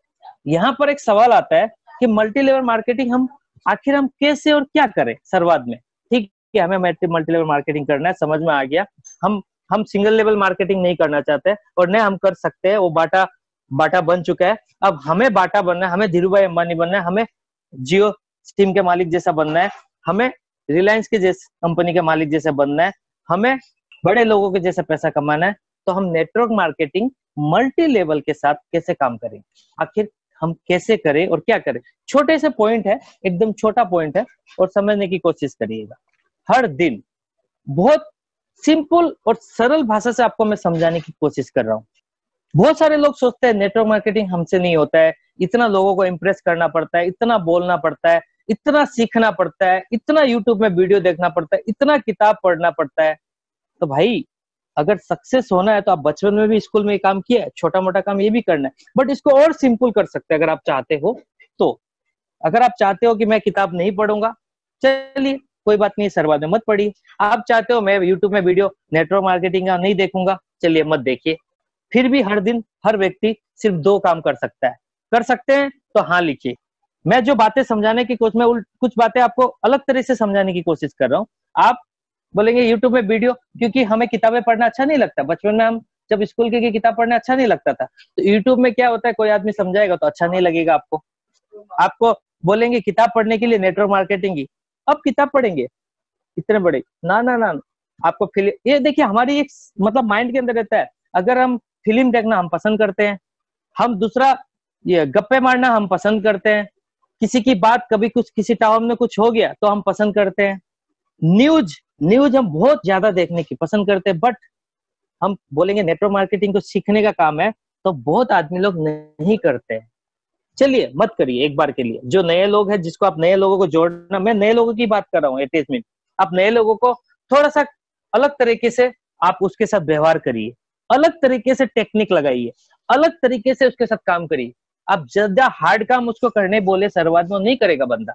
Speaker 1: यहाँ पर एक सवाल आता है कि मल्टी लेवल मार्केटिंग हम आखिर हम कैसे और क्या करें शुरुआत में। ठीक है, हमें मल्टी लेवल मार्केटिंग करना है, समझ में आ गया। हम हम सिंगल लेवल मार्केटिंग नहीं करना चाहते और न हम कर सकते हैं, वो बाटा बाटा बन चुका है। अब हमें बाटा बनना है, हमें धीरूभाई अंबानी बनना है, हमें जियो सिम के मालिक जैसा बनना है, हमें रिलायंस के जैसे कंपनी के मालिक जैसे बनना है, हमें बड़े लोगों के जैसा पैसा कमाना है। तो हम नेटवर्क मार्केटिंग मल्टी लेवल के साथ कैसे काम करें, आखिर हम कैसे करें और क्या करें। छोटे से पॉइंट है, एकदम छोटा पॉइंट है, और समझने की कोशिश करिएगा। हर दिन बहुत सिंपल और सरल भाषा से आपको मैं समझाने की कोशिश कर रहा हूँ। बहुत सारे लोग सोचते हैं नेटवर्क मार्केटिंग हमसे नहीं होता है, इतना लोगों को इंप्रेस करना पड़ता है, इतना बोलना पड़ता है, इतना सीखना पड़ता है, इतना यूट्यूब में वीडियो देखना पड़ता है, इतना किताब पढ़ना पड़ता है। तो भाई अगर सक्सेस होना है तो आप बचपन में भी स्कूल में काम किया है, छोटा मोटा काम ये भी करना है, बट इसको और सिंपल कर सकते हैं अगर आप चाहते हो तो। अगर आप चाहते हो कि मैं किताब नहीं पढ़ूंगा, चलिए कोई बात नहीं, शुरुआत में मत पढ़िए। आप चाहते हो मैं यूट्यूब में वीडियो नेटवर्क मार्केटिंग का नहीं देखूंगा, चलिए मत देखिए। फिर भी हर दिन हर व्यक्ति सिर्फ दो काम कर सकता है। कर सकते हैं तो हाँ लिखिए। मैं जो बातें समझाने की कोशिश, मैं कुछ बातें आपको अलग तरह से समझाने की कोशिश कर रहा हूँ। आप बोलेंगे यूट्यूब में वीडियो, क्योंकि हमें किताबें पढ़ना अच्छा नहीं लगता। बचपन में हम जब स्कूल की किताब पढ़ना अच्छा नहीं लगता था, तो यूट्यूब में क्या होता है, कोई आदमी समझाएगा तो अच्छा नहीं लगेगा आपको। आपको बोलेंगे किताब पढ़ने के लिए नेटवर्क मार्केटिंग की, अब किताब पढ़ेंगे इतने बड़े, ना ना ना, आपको फिल्म, ये देखिए हमारी एक मतलब माइंड के अंदर रहता है। अगर हम फिल्म देखना हम पसंद करते हैं, हम दूसरा ये गप्पे मारना हम पसंद करते हैं, किसी की बात कभी कुछ किसी टाउन में कुछ हो गया तो हम पसंद करते हैं, न्यूज न्यूज हम बहुत ज्यादा देखने की पसंद करते हैं। बट हम बोलेंगे नेटवर्क मार्केटिंग को सीखने का काम है, तो बहुत आदमी लोग नहीं करते हैं। चलिए मत करिए एक बार के लिए। जो नए लोग हैं, जिसको आप नए लोगों को जोड़ना, मैं नए लोगों की बात कर रहा हूँ एटेचमेंट, आप नए लोगों को थोड़ा सा अलग तरीके से आप उसके साथ व्यवहार करिए, अलग तरीके से टेक्निक लगाइए, अलग तरीके से उसके साथ काम करिए। आप ज्यादा हार्ड काम उसको करने बोले शुरुआत में नहीं करेगा बंदा।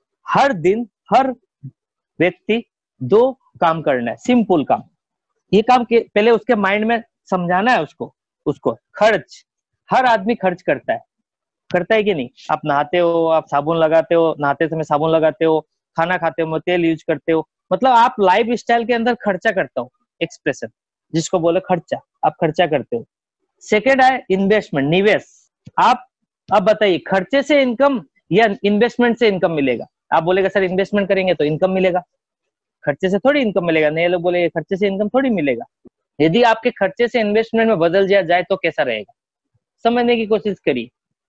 Speaker 1: हर दिन हर व्यक्ति दो काम करना है, सिंपल काम। ये काम के पहले उसके माइंड में समझाना है उसको। उसको खर्च, हर आदमी खर्च करता है, करता है कि नहीं। आप नहाते हो, आप साबुन लगाते हो, नहाते समय साबुन लगाते हो, खाना खाते हो तेल यूज करते हो, मतलब आप लाइफ स्टाइल के अंदर खर्चा करता हो, एक्सप्रेशन जिसको बोले खर्चा, आप खर्चा करते हो। सेकेंड है इन्वेस्टमेंट, निवेश। आप अब बताइए खर्चे से इनकम या इन्वेस्टमेंट से इनकम मिलेगा। आप बोलेगा सर इन्वेस्टमेंट करेंगे तो इनकम मिलेगा, खर्चे से थोड़ी इनकम मिलेगा। नए लोग बोले खर्चे से इनकम थोड़ी मिलेगा। यदि आपके खर्चे से इन्वेस्टमेंट में बदल दिया जाए तो कैसा रहेगा, समझने की कोशिश करिए।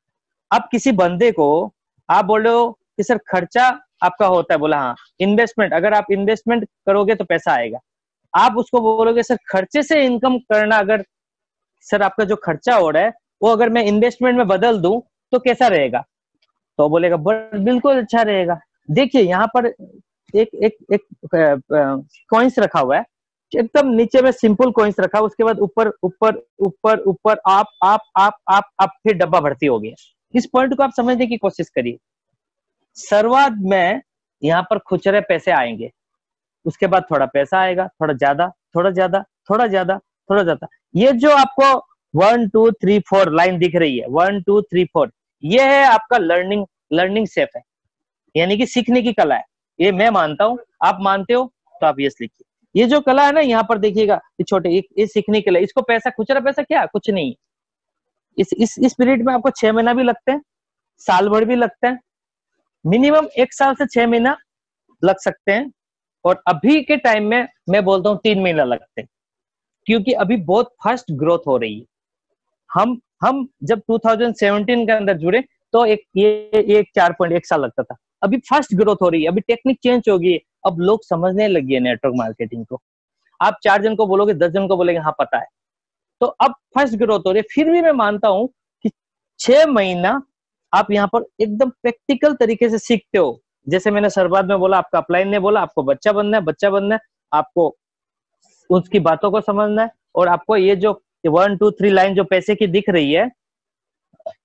Speaker 1: आप किसी बंदे को आप बोल रहे हो कि सर खर्चा आपका होता है, बोला हाँ इन्वेस्टमेंट, अगर आप इन्वेस्टमेंट करोगे तो पैसा आएगा। आप उसको बोलोगे सर खर्चे से इनकम करना, अगर सर आपका जो खर्चा हो रहा है वो अगर मैं इन्वेस्टमेंट में बदल दूं तो कैसा रहेगा, तो बोलेगा बिल्कुल अच्छा रहेगा। देखिए यहाँ पर एक एक एक कॉइंस रखा हुआ है, एकदम नीचे में सिंपल कॉइंस रखा, उसके बाद ऊपर ऊपर ऊपर ऊपर आप आप आप आप आप फिर डब्बा भर्ती हो गया। इस पॉइंट को आप समझने की कोशिश करिए। शुरुआत में यहाँ पर खुचरे पैसे आएंगे, उसके बाद थोड़ा पैसा आएगा, थोड़ा ज्यादा थोड़ा ज्यादा थोड़ा ज्यादा थोड़ा ज्यादा। ये जो आपको one two three four line दिख रही है, वन टू थ्री फोर, ये है आपका लर्निंग लर्निंग शेप है, यानी कि सीखने की कला है। ये मैं मानता हूं, आप मानते हो तो आप यस लिखिए। ये जो कला है ना, यहाँ पर देखिएगा छोटे, ये सीखने की कला। इसको पैसा, खुचरा पैसा क्या कुछ नहीं। इस इस इस पीरियड में आपको छह महीना भी लगते हैं, साल भर भी लगते हैं, मिनिमम एक साल से छह महीना लग सकते हैं, और अभी के टाइम में मैं बोलता हूँ तीन महीना लगते हैं, क्योंकि अभी बहुत फास्ट ग्रोथ हो रही है। हम हम जब दो हज़ार सत्रह के अंदर जुड़े तो एक ये एक चार पॉइंट एक साल लगता था, अभी फास्ट ग्रोथ हो रही है, अभी टेक्निक चेंज हो गई है, अब लोग समझने लगे नेटवर्क मार्केटिंग को। आप चार जन को बोलोगे, दस जन को बोलेंगे हाँ पता है, तो अब फास्ट ग्रोथ हो रही है। फिर भी मैं मानता हूं कि छह महीना आप यहाँ पर एकदम प्रैक्टिकल तरीके से सीखते हो। जैसे मैंने शुरुआत में बोला, आपका अपलाइन ने बोला आपको बच्चा बनना है, बच्चा बनना है, आपको उसकी बातों को समझना है, और आपको ये जो वन टू थ्री लाइन जो पैसे की दिख रही है,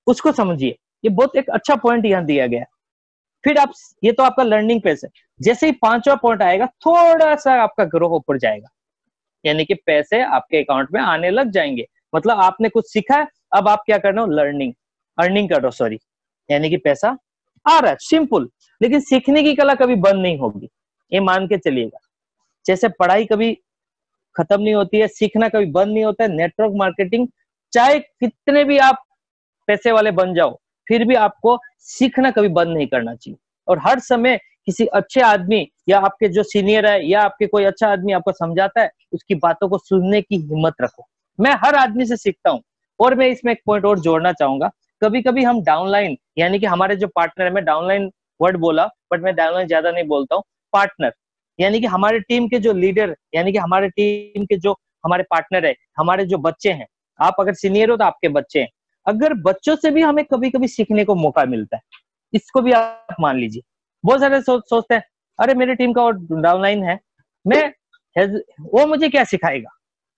Speaker 1: उसको समझिए। ये बहुत एक अच्छा पॉइंट यहाँ दिया गया। फिर आप, ये तो आपका लर्निंग पेज है, जैसे ही पांचवा पॉइंट आएगा थोड़ा सा आपका ग्रो ऊपर जाएगा, यानी कि पैसे आपके अकाउंट में आने लग जाएंगे। मतलब आपने कुछ सीखा है, अब आप क्या कर रहे हो, लर्निंग अर्निंग कर रहे हो, सॉरी, यानी कि पैसा आ रहा है, सिंपल। लेकिन सीखने की कला कभी बंद नहीं होगी, ये मान के चलिएगा। जैसे पढ़ाई कभी खत्म नहीं होती है, सीखना कभी बंद नहीं होता है। नेटवर्क मार्केटिंग, चाहे कितने भी आप पैसे वाले बन जाओ, फिर भी आपको सीखना कभी बंद नहीं करना चाहिए। और हर समय किसी अच्छे आदमी या आपके जो सीनियर है या आपके कोई अच्छा आदमी आपको समझाता है, उसकी बातों को सुनने की हिम्मत रखो। मैं हर आदमी से सीखता हूँ। और मैं इसमें एक पॉइंट और जोड़ना चाहूंगा, कभी कभी हम डाउनलाइन, यानी कि हमारे जो पार्टनर है, मैं डाउनलाइन वर्ड बोला बट मैं डाउनलाइन ज्यादा नहीं बोलता हूँ, पार्टनर, यानी कि हमारे टीम के जो लीडर, यानी कि हमारे टीम के जो हमारे पार्टनर है, हमारे जो बच्चे हैं, आप अगर सीनियर हो तो आपके बच्चे हैं, अगर बच्चों से भी हमें कभी कभी सीखने को मौका मिलता है, इसको भी आप मान लीजिए। बहुत सारे सो, सोचते हैं अरे मेरी टीम का डाउनलाइन है, मैं वो मुझे क्या सिखाएगा,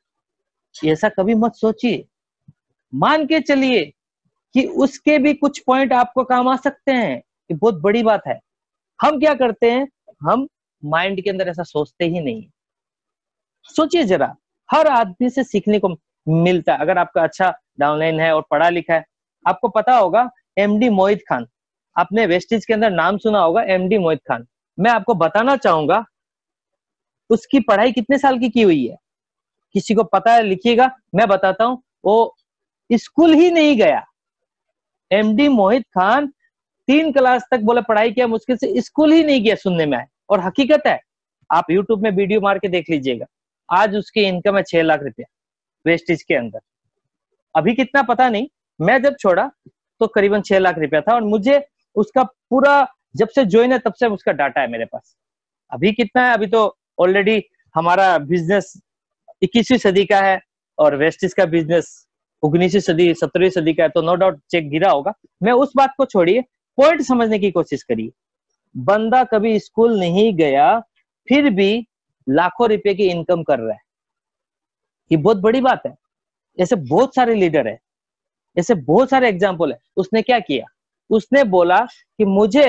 Speaker 1: ऐसा कभी मत सोचिए। मान के चलिए कि उसके भी कुछ पॉइंट आपको काम आ सकते हैं, ये बहुत बड़ी बात है। हम क्या करते हैं, हम माइंड के अंदर ऐसा सोचते ही नहीं। सोचिए जरा, हर आदमी से सीखने को मिलता है। अगर आपका अच्छा डाउनलाइन है और पढ़ा लिखा है, आपको पता होगा एमडी मोहित खान, आपने वेस्टिज के अंदर नाम सुना होगा, एमडी मोहित खान। मैं आपको बताना चाहूंगा उसकी पढ़ाई कितने साल की की हुई है, किसी को पता है लिखिएगा, मैं बताता हूं। वो स्कूल ही नहीं गया, एमडी मोहित खान तीन क्लास तक बोले पढ़ाई किया मुश्किल से, स्कूल ही नहीं गया, सुनने में आए। और हकीकत है, आप यूट्यूब में वीडियो मार के देख लीजिएगा। आज उसकी इनकम है छह लाख रुपया वेस्टिज के अंदर। अभी कितना पता नहीं, मैं जब छोड़ा तो करीबन छह लाख रुपया था। और मुझे उसका पूरा, जब से ज्वाइन है तब से उसका डाटा है मेरे पास। अभी कितना है, अभी तो ऑलरेडी हमारा बिजनेस इक्कीसवीं सदी का है और वेस्टिज का बिजनेस उन्नीसवीं सदी सत्रहवीं सदी का है, तो नो डाउट चेक गिरा होगा। मैं उस बात को छोड़िए, पॉइंट समझने की कोशिश करिए। बंदा कभी स्कूल नहीं गया, फिर भी लाखों रुपए की इनकम कर रहा है, ये बहुत बड़ी बात है। ऐसे बहुत सारे लीडर है, ऐसे बहुत सारे एग्जाम्पल है। उसने क्या किया, उसने बोला कि मुझे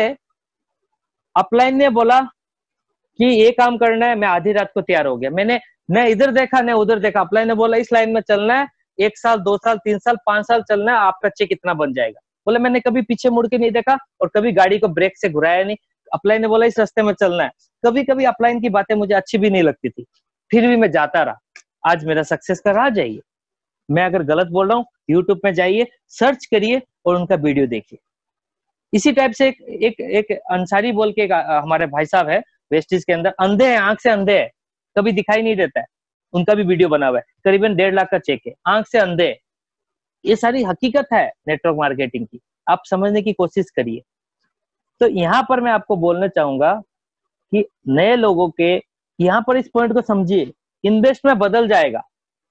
Speaker 1: अपलाइन ने बोला कि ये काम करना है, मैं आधी रात को तैयार हो गया। मैंने न इधर देखा न उधर देखा, अपलाइन ने बोला इस लाइन में चलना है, एक साल दो साल तीन साल पांच साल चलना है, आपका चेक कितना बन जाएगा। बोले मैंने कभी पीछे मुड़ के नहीं देखा और कभी गाड़ी को ब्रेक से घुराया नहीं। अपलाइन ने बोला इस रास्ते में चलना है। कभी कभी अपलाइन की बातें मुझे अच्छी भी नहीं लगती थी, फिर भी मैं जाता रहा। आज मेरा सक्सेस का राह जाइए। मैं अगर गलत बोल रहा हूँ, यूट्यूब में जाइए, सर्च करिए और उनका वीडियो देखिए। इसी टाइप से एक एक एक अंसारी बोल के एक हमारे भाई साहब है वेस्टिज के अंदर, अंधे हैं, आंख से अंधे है, कभी दिखाई नहीं देता है, उनका भी वीडियो बना हुआ है, करीबन डेढ़ लाख का चेक है, आंख से अंधे है। ये सारी हकीकत है नेटवर्क मार्केटिंग की, आप समझने की कोशिश करिए। तो यहाँ पर मैं आपको बोलना चाहूंगा कि नए लोगों के, यहाँ पर इस पॉइंट को समझिए, इन्वेस्ट में बदल जाएगा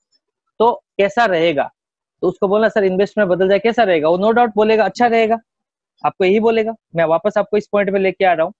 Speaker 1: तो कैसा रहेगा, तो उसको बोलना सर इन्वेस्ट में बदल जाए कैसा रहेगा, वो नो डाउट बोलेगा अच्छा रहेगा, आपको यही बोलेगा। मैं वापस आपको इस पॉइंट पे लेके आ रहा हूँ,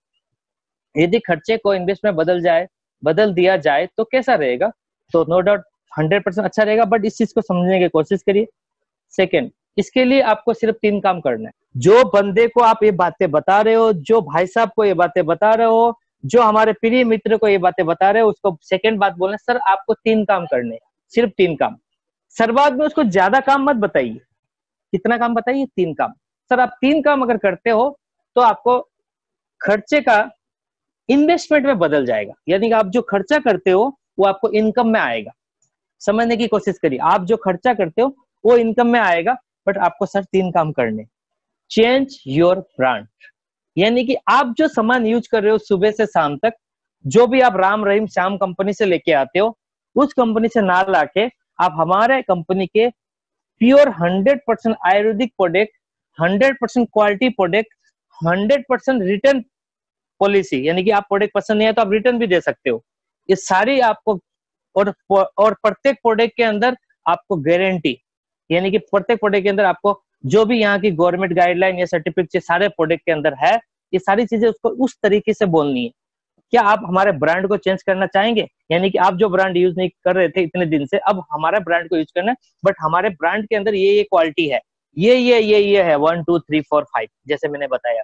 Speaker 1: यदि खर्चे को इन्वेस्ट में बदल जाए, बदल दिया जाए तो कैसा रहेगा, तो नो डाउट हंड्रेड परसेंट अच्छा रहेगा। बट इस चीज को समझने की कोशिश करिए। सेकेंड, इसके लिए आपको सिर्फ तीन काम करना है। जो बंदे को आप ये बातें बता रहे हो, जो भाई साहब को ये बातें बता रहे हो, जो हमारे प्रिय मित्र को ये बातें बता रहे हो, उसको सेकेंड बात बोलना, सर आपको तीन काम करने हैं, सिर्फ तीन काम। शुरुआत में उसको ज्यादा काम मत बताइए, कितना काम बताइए, तीन काम। सर आप तीन काम अगर करते हो तो आपको खर्चे का इन्वेस्टमेंट में बदल जाएगा, यानी कि आप जो खर्चा करते हो वो आपको इनकम में आएगा। समझने की कोशिश करिए, आप जो खर्चा करते हो वो इनकम में आएगा। बट आपको सर तीन काम करने, चेंज योर ब्रांड, यानी कि आप जो सामान यूज कर रहे हो सुबह से शाम तक, जो भी आप राम रहीम श्याम कंपनी से लेके आते हो, उस कंपनी से ना लाके आप हमारे कंपनी के pure hundred percent ayurvedic product, hundred percent quality product, hundred percent return policy, यानी कि आप प्रोडक्ट पसंद नहीं है तो आप रिटर्न भी दे सकते हो, ये सारी आपको, और और प्रत्येक प्रोडक्ट के अंदर आपको गारंटी, यानी कि प्रत्येक प्रोडक्ट के अंदर आपको जो भी यहाँ की गवर्नमेंट गाइडलाइन या सर्टिफिकेट सारे प्रोडक्ट के अंदर है, ये सारी चीजें उसको उस तरीके से बोलनी है। क्या आप हमारे ब्रांड को चेंज करना चाहेंगे, यानी कि आप जो ब्रांड यूज नहीं कर रहे थे इतने दिन से, अब हमारे ब्रांड को यूज करना है, बट हमारे ब्रांड के अंदर ये ये क्वालिटी है, ये ये ये ये है one two three four five, जैसे मैंने बताया।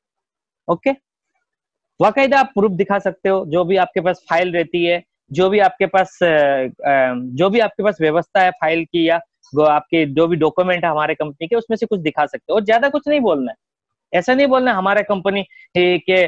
Speaker 1: ओके, वाकायदा आप प्रूफ दिखा सकते हो, जो भी आपके पास फाइल रहती है, जो भी आपके पास जो भी आपके पास व्यवस्था है फाइल की, या आपके जो भी डॉक्यूमेंट है हमारे कंपनी के, उसमें से कुछ दिखा सकते हो। और ज्यादा कुछ नहीं बोलना है। ऐसा नहीं बोलना हमारा कंपनी के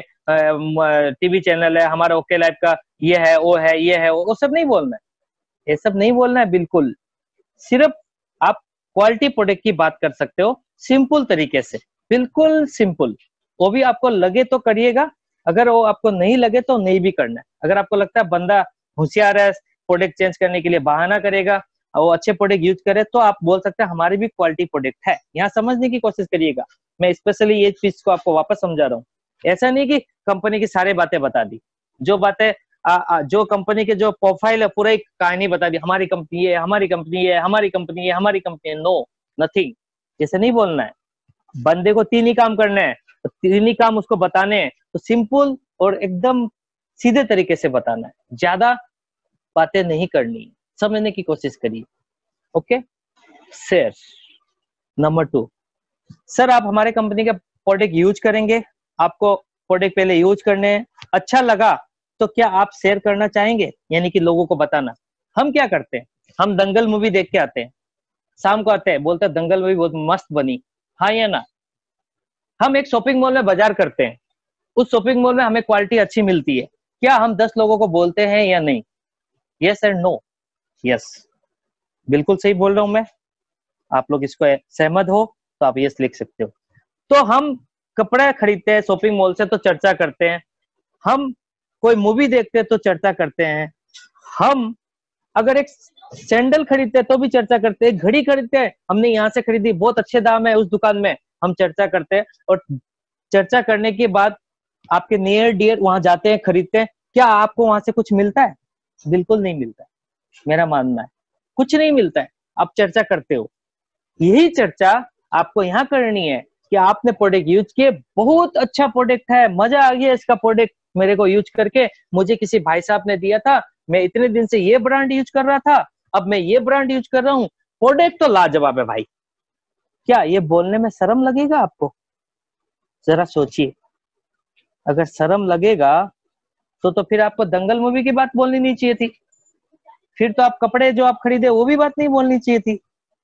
Speaker 1: टीवी चैनल है, हमारा ओके लाइफ का ये है, वो है, ये है, वो सब नहीं बोलना है। ये सब नहीं बोलना है बिल्कुल। सिर्फ आप क्वालिटी प्रोडक्ट की बात कर सकते हो सिंपल तरीके से, बिल्कुल सिंपल। वो भी आपको लगे तो करिएगा, अगर वो आपको नहीं लगे तो नहीं भी करना है। अगर आपको लगता है बंदा होशियार है, प्रोडक्ट चेंज करने के लिए बहाना करेगा, वो अच्छे प्रोडक्ट यूज करे, तो आप बोल सकते हैं हमारी भी क्वालिटी प्रोडक्ट है। यहाँ समझने की कोशिश करिएगा। मैं स्पेशली ये चीज को आपको वापस समझा रहा हूँ। ऐसा नहीं कि कंपनी की सारी बातें बता दी, जो बातें आ, आ, जो कंपनी के जो प्रोफाइल है पूरा एक कहानी बता दी, हमारी कंपनी है, हमारी कंपनी है, हमारी कंपनी है, हमारी कंपनी है। नो, नथिंग, ऐसे नहीं बोलना है। बंदे को तीन ही काम करने हैं, तो तीन ही काम उसको बताने हैं, तो सिंपल और एकदम सीधे तरीके से बताना है, ज्यादा बातें नहीं करनी, समझने की कोशिश करिए। Okay sir. Number two, sir आप हमारे कंपनी के प्रोडक्ट यूज करेंगे, आपको प्रोडक्ट पहले यूज करने हैं, अच्छा लगा तो क्या आप शेयर करना चाहेंगे, यानी कि लोगों को बताना। हम क्या करते हैं, हम दंगल मूवी देख के आते हैं, शाम को आते हैं, बोलते हैं दंगल मूवी बहुत मस्त बनी, हाँ या ना। हम एक शॉपिंग मॉल में बाजार करते हैं, उस शॉपिंग मॉल में हमें क्वालिटी अच्छी मिलती है, क्या हम दस लोगों को बोलते हैं या नहीं? Yes and no? यस, बिल्कुल सही बोल रहा हूं मैं। आप लोग इसको सहमत हो तो आप यस लिख सकते हो। तो हम कपड़े खरीदते हैं शॉपिंग मॉल से तो चर्चा करते हैं, हम कोई मूवी देखते हैं तो चर्चा करते हैं, हम अगर एक सैंडल खरीदते हैं तो भी चर्चा करते हैं, घड़ी खरीदते हैं, हमने यहाँ से खरीदी, बहुत अच्छे दाम है उस दुकान में, हम चर्चा करते हैं। और चर्चा करने के बाद आपके नियर डियर वहां जाते हैं, खरीदते हैं, क्या आपको वहां से कुछ मिलता है? बिल्कुल नहीं मिलता है, मेरा मानना है कुछ नहीं मिलता है। आप चर्चा करते हो, यही चर्चा आपको यहाँ करनी है कि आपने प्रोडक्ट यूज किए, बहुत अच्छा प्रोडक्ट है, मजा आ गया इसका प्रोडक्ट मेरे को यूज करके, मुझे किसी भाई साहब ने दिया था, मैं इतने दिन से ये ब्रांड यूज कर रहा था, अब मैं ये ब्रांड यूज कर रहा हूँ, प्रोडक्ट तो लाजवाब है भाई। क्या ये बोलने में शर्म लगेगा आपको? जरा सोचिए, अगर शर्म लगेगा तो तो फिर आपको दंगल मूवी की बात बोलनी नहीं चाहिए थी, फिर तो आप कपड़े जो आप खरीदे वो भी बात नहीं बोलनी चाहिए थी।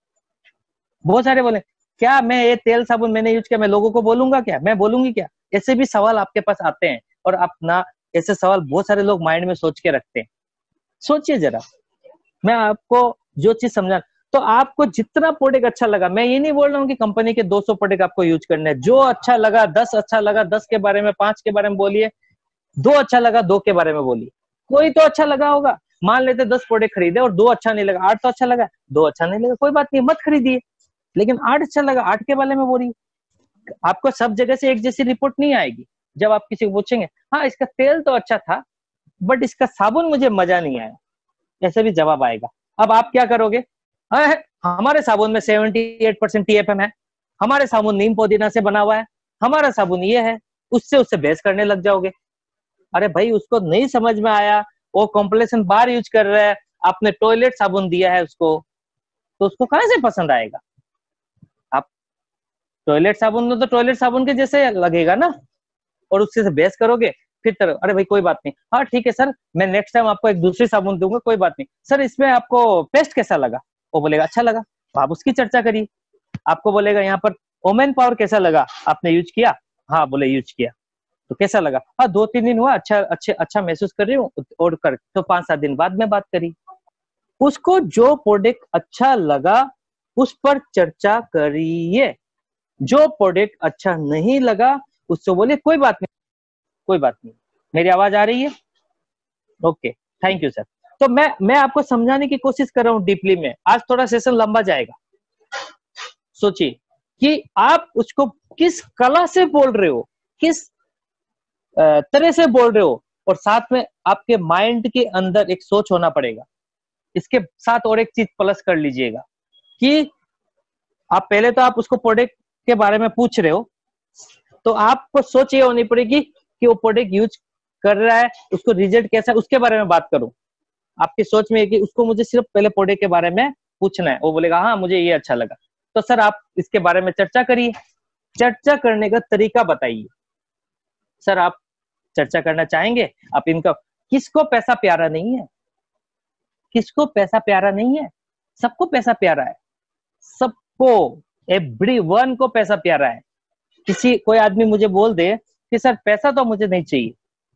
Speaker 1: बहुत सारे बोले क्या मैं ये तेल साबुन मैंने यूज किया, मैं लोगों को बोलूंगा क्या, मैं बोलूंगी क्या? ऐसे भी सवाल आपके पास आते हैं, और अपना ऐसे सवाल बहुत सारे लोग माइंड में सोच के रखते हैं। सोचिए जरा, मैं आपको जो चीज समझा, तो आपको जितना प्रोडक्ट अच्छा लगा, मैं ये नहीं बोल रहा हूँ कि कंपनी के दो सौ प्रोडक्ट आपको यूज करने हैं, जो अच्छा लगा, दस अच्छा लगा, दस के बारे में, पांच के बारे में बोलिए, दो अच्छा लगा, दो के बारे में बोलिए, कोई तो अच्छा लगा होगा। मान लेते दस प्रोडक्ट खरीदे और दो अच्छा नहीं लगा, आठ तो अच्छा लगा, दो अच्छा नहीं लगा, कोई बात नहीं, मत खरीदिए, लेकिन आठ अच्छा लगा, आठ के बारे में बोलिए। आपको सब जगह से एक जैसी रिपोर्ट नहीं आएगी। जब आप किसी को पूछेंगे, हाँ इसका तेल तो अच्छा था बट इसका साबुन मुझे मजा नहीं आया, ऐसे भी जवाब आएगा। अब आप क्या करोगे, हाँ हमारे साबुन में अठहत्तर परसेंट टी एफ एम है, हमारे साबुन नीम पुदीना से बना हुआ है, हमारा साबुन ये है, उससे उससे बहस करने लग जाओगे। अरे भाई उसको नहीं समझ में आया, वो कॉम्प्लेक्शन बार यूज कर रहा है, आपने टॉयलेट साबुन दिया है उसको, तो उसको कहां से पसंद आएगा? आप टॉयलेट साबुन में तो टॉयलेट साबुन के जैसे लगेगा ना, और उससे से बहस करोगे, फिर तरह अरे भाई कोई बात नहीं, हाँ ठीक है सर मैं नेक्स्ट टाइम आपको एक दूसरी साबुन दूंगा, कोई बात नहीं सर, इसमें आपको पेस्ट कैसा लगा? वो बोलेगा अच्छा लगा, तो आप उसकी चर्चा करिए। आपको बोलेगा यहाँ पर ओमेन पावर कैसा लगा, आपने यूज किया? हाँ बोले यूज किया, तो कैसा लगा? हाँ दो तीन दिन हुआ, अच्छा अच्छे अच्छा महसूस कर रही हूँ, और कर तो पांच सात दिन बाद में बात करी। उसको जो प्रोडक्ट अच्छा लगा उस पर चर्चा करिए, जो प्रोडक्ट अच्छा नहीं लगा उससे बोले कोई बात नहीं, कोई बात नहीं। मेरी आवाज आ रही है? Okay thank you sir. तो मैं मैं आपको समझाने की कोशिश कर रहा हूँ डीपली में, आज थोड़ा सेशन लंबा जाएगा। सोचिए कि आप उसको किस कला से बोल रहे हो, किस तरह से बोल रहे हो, और साथ में आपके माइंड के अंदर एक सोच होना पड़ेगा। इसके साथ और एक चीज प्लस कर लीजिएगा कि आप पहले तो आप उसको प्रोडक्ट के बारे में पूछ रहे हो, तो आपको सोच ये होनी पड़ेगी कि वो प्रोडक्ट यूज कर रहा है, उसको रिजल्ट कैसा है उसके बारे में बात करूं। आपकी सोच में है कि उसको मुझे सिर्फ पहले प्रोडक्ट के बारे में पूछना है, वो बोलेगा हाँ मुझे ये अच्छा लगा, तो सर आप इसके बारे में चर्चा करिए, चर्चा करने का तरीका बताइए। सर आप चर्चा करना चाहेंगे, आप इनका, किसको पैसा प्यारा नहीं है, किसको पैसा प्यारा नहीं है, सबको पैसा प्यारा है, सबको, एवरीवन को पैसा प्यारा है। किसी कोई आदमी मुझे बोल दे कि सर पैसा तो मुझे नहीं चाहिए,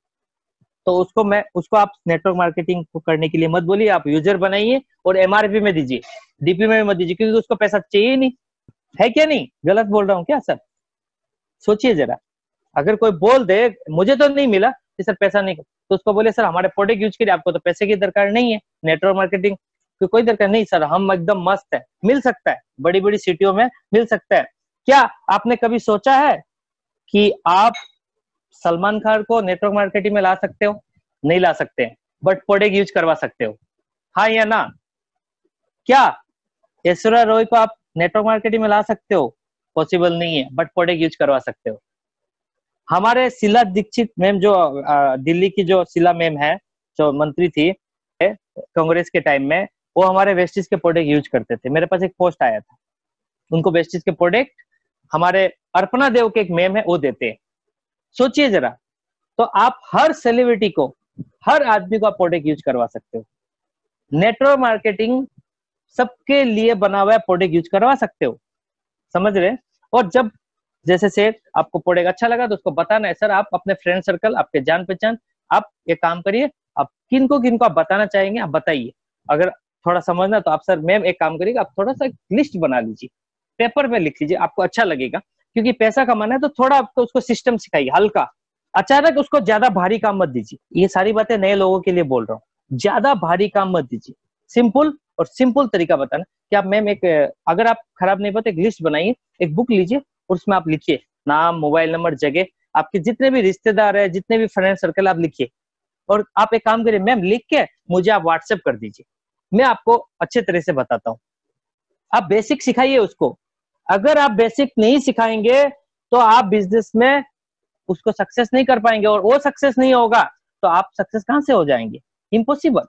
Speaker 1: तो उसको मैं उसको आप नेटवर्क मार्केटिंग को करने के लिए मत बोलिए, आप यूजर बनाइए और एमआरपी में दीजिए, डीपी में मत दीजिए, क्योंकि उसको पैसा चाहिए नहीं। है क्या नहीं? गलत बोल रहा हूँ क्या सर? सोचिए जरा, अगर कोई बोल दे मुझे तो नहीं मिला कि सर पैसा नहीं, तो उसको बोले सर हमारे प्रोडक्ट यूज करिए, आपको तो पैसे की दरकार नहीं है, नेटवर्क मार्केटिंग की कोई दरकार नहीं सर, हम एकदम मस्त है, मिल सकता है, बड़ी बड़ी सिटियों में मिल सकता है। क्या आपने कभी सोचा है कि आप सलमान खान को नेटवर्क मार्केटिंग में ला सकते हो? नहीं ला सकते हैं, बट प्रोडक्ट यूज करवा सकते हो, हाँ या ना? क्या ऐश्वर्या रॉय को आप नेटवर्क मार्केटिंग में ला सकते हो? पॉसिबल नहीं है, बट प्रोडक्ट यूज करवा सकते हो। हमारे शीला दीक्षित मैम, जो आ, दिल्ली की जो शीला मैम है, जो मंत्री थी कांग्रेस के टाइम में, वो हमारे वेस्टिज के प्रोडक्ट यूज करते थे। मेरे पास एक पोस्ट आया था, उनको वेस्टिज के प्रोडक्ट हमारे अर्पणा देव के एक मैम है वो देते हैं। सोचिए जरा, तो आप हर सेलिब्रिटी को, हर आदमी को आप प्रोडक्ट यूज करवा सकते हो। नेटवर्क मार्केटिंग सबके लिए बना हुआ है, प्रोडक्ट यूज करवा सकते हो, समझ रहे? और जब जैसे से आपको प्रोडक्ट अच्छा लगा तो उसको बताना है। सर आप अपने फ्रेंड सर्कल, आपके जान पहचान, आप एक काम करिए, आप किनको किनको आप बताना चाहेंगे आप बताइए। अगर थोड़ा समझना तो आप सर मैम एक काम करिएगा, आप थोड़ा सा लिस्ट बना लीजिए, पेपर पे लिख लीजिए, आपको अच्छा लगेगा, क्योंकि पैसा कमाना है तो थोड़ा आपको उसको सिस्टम सिखाइए, हल्का, अचानक उसको ज्यादा भारी काम मत दीजिए। ये सारी बातें नए लोगों के लिए बोल रहा हूँ, ज्यादा भारी काम मत दीजिए, सिंपल और सिंपल तरीका बताना कि आप मैम एक, अगर आप खराब नहीं पाते एक लिस्ट बनाइए, एक बुक लीजिए और उसमें आप लिखिए नाम, मोबाइल नंबर, जगह, आपके जितने भी रिश्तेदार है, जितने भी फ्रेंड सर्कल, आप लिखिए। और आप एक काम करिए मैम, लिख के मुझे आप व्हाट्सएप कर दीजिए, मैं आपको अच्छे तरह से बताता हूँ। आप बेसिक सिखाइए उसको। अगर आप बेसिक नहीं सिखाएंगे तो आप बिजनेस में उसको सक्सेस नहीं कर पाएंगे, और वो सक्सेस नहीं होगा तो आप सक्सेस कहां से हो जाएंगे? इम्पॉसिबल।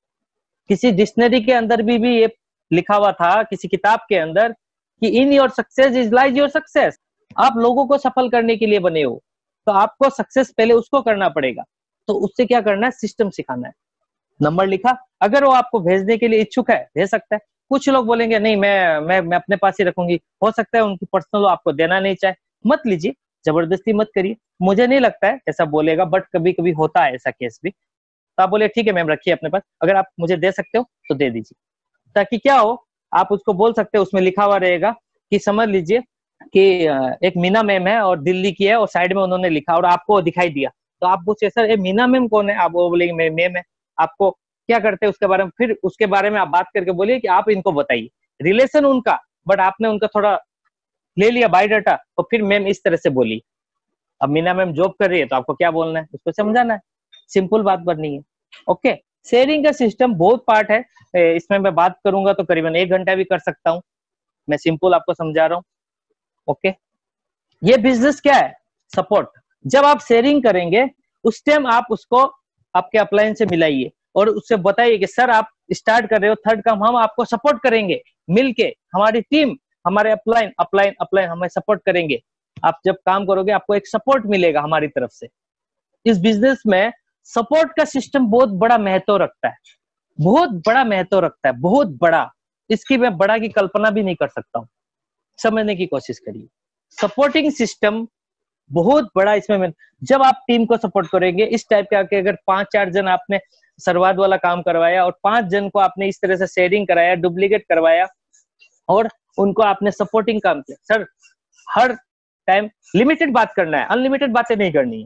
Speaker 1: किसी डिक्शनरी के अंदर भी, भी ये लिखा हुआ था, किसी किताब के अंदर, कि in your success is lies your success. आप लोगों को सफल करने के लिए बने हो, तो आपको सक्सेस पहले उसको करना पड़ेगा। तो उससे क्या करना है? सिस्टम सिखाना है। नंबर लिखा, अगर वो आपको भेजने के लिए इच्छुक है भेज सकता है। कुछ लोग बोलेंगे नहीं मैं मैं मैं अपने पास ही रखूंगी, हो सकता है उनकी पर्सनल आपको देना नहीं चाहे, मत लीजिए, जबरदस्ती मत करिए। मुझे नहीं लगता है ऐसा बोलेगा, बट कभी कभी होता है ऐसा केस भी। तो आप बोले ठीक है मैम रखिए अपने पास, अगर आप मुझे दे सकते हो तो दे दीजिए, ताकि क्या हो, आप उसको बोल सकते हो, उसमें लिखा हुआ रहेगा कि समझ लीजिए कि एक मीना मैम है और दिल्ली की है, और साइड में उन्होंने लिखा और आपको दिखाई दिया, तो आप पूछे सर ये मीना मैम कौन है? आप वो बोलेंगे मैं मैम है। आपको क्या करते हैं उसके बारे में, फिर उसके बारे में आप बात करके बोलिए कि आप इनको बताइए, रिलेशन उनका, बट आपने उनका थोड़ा ले लिया बायोडाटा, और फिर मैम इस तरह से बोली। अब मीना मैम जॉब कर रही है तो आपको क्या बोलना है, उसको समझाना है, सिंपल बात बननी है। ओके, शेयरिंग का सिस्टम बहुत पार्ट है, इसमें मैं बात करूंगा तो करीबन एक घंटा भी कर सकता हूँ, मैं सिंपल आपको समझा रहा हूँ। ओके, ये बिजनेस क्या है? सपोर्ट। जब आप शेयरिंग करेंगे उस टाइम आप उसको आपके अपलाइन से मिलाइए और उससे बताइए कि सर आप स्टार्ट कर रहे हो, थर्ड काम हम आपको सपोर्ट करेंगे, मिलके हमारी टीम, हमारे अपलाइन अपलाइन अपलाइन हमें सपोर्ट करेंगे। आप जब काम करोगे आपको एक सपोर्ट मिलेगा हमारी तरफ से। इस बिजनेस में सपोर्ट का सिस्टम बहुत बड़ा महत्व रखता है, बहुत बड़ा महत्व रखता है, बहुत बड़ा। इसकी मैं बड़ा की कल्पना भी नहीं कर सकता हूँ, समझने की कोशिश करिए। सपोर्टिंग सिस्टम बहुत बड़ा इसमें में, जब आप टीम को सपोर्ट करेंगे इस टाइप के आके, अगर पांच चार जन आपने सर्वाद वाला काम करवाया और पांच जन को आपने इस तरह से शेयरिंग कराया, डुप्लीकेट करवाया और उनको आपने सपोर्टिंग काम किया। सर हर टाइम लिमिटेड बात करना है, अनलिमिटेड बातें नहीं करनी है।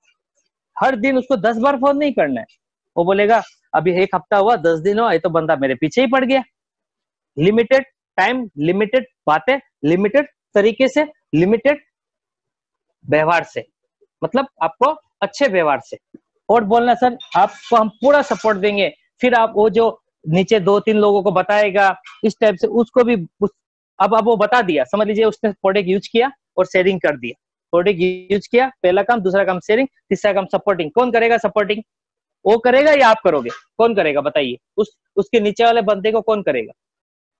Speaker 1: हर दिन उसको दस बार फोन नहीं करना है, वो बोलेगा अभी एक हफ्ता हुआ, दस दिन हुआ, ये तो बंदा मेरे पीछे ही पड़ गया। लिमिटेड टाइम, लिमिटेड बातें, लिमिटेड तरीके से, लिमिटेड व्यवहार से, मतलब आपको अच्छे व्यवहार से। और बोलना सर आपको हम पूरा सपोर्ट देंगे, फिर आप वो जो नीचे दो तीन लोगों को बताएगा इस टाइप से, उसको भी उस, अब अब वो बता दिया, समझ लीजिए उसने प्रोडक्ट यूज किया और शेयरिंग कर दिया। प्रोडक्ट यूज किया, पहला काम, दूसरा काम शेयरिंग, तीसरा काम सपोर्टिंग। कौन करेगा सपोर्टिंग? वो करेगा या आप करोगे? कौन करेगा बताइए? उस उसके नीचे वाले बंदे को कौन करेगा?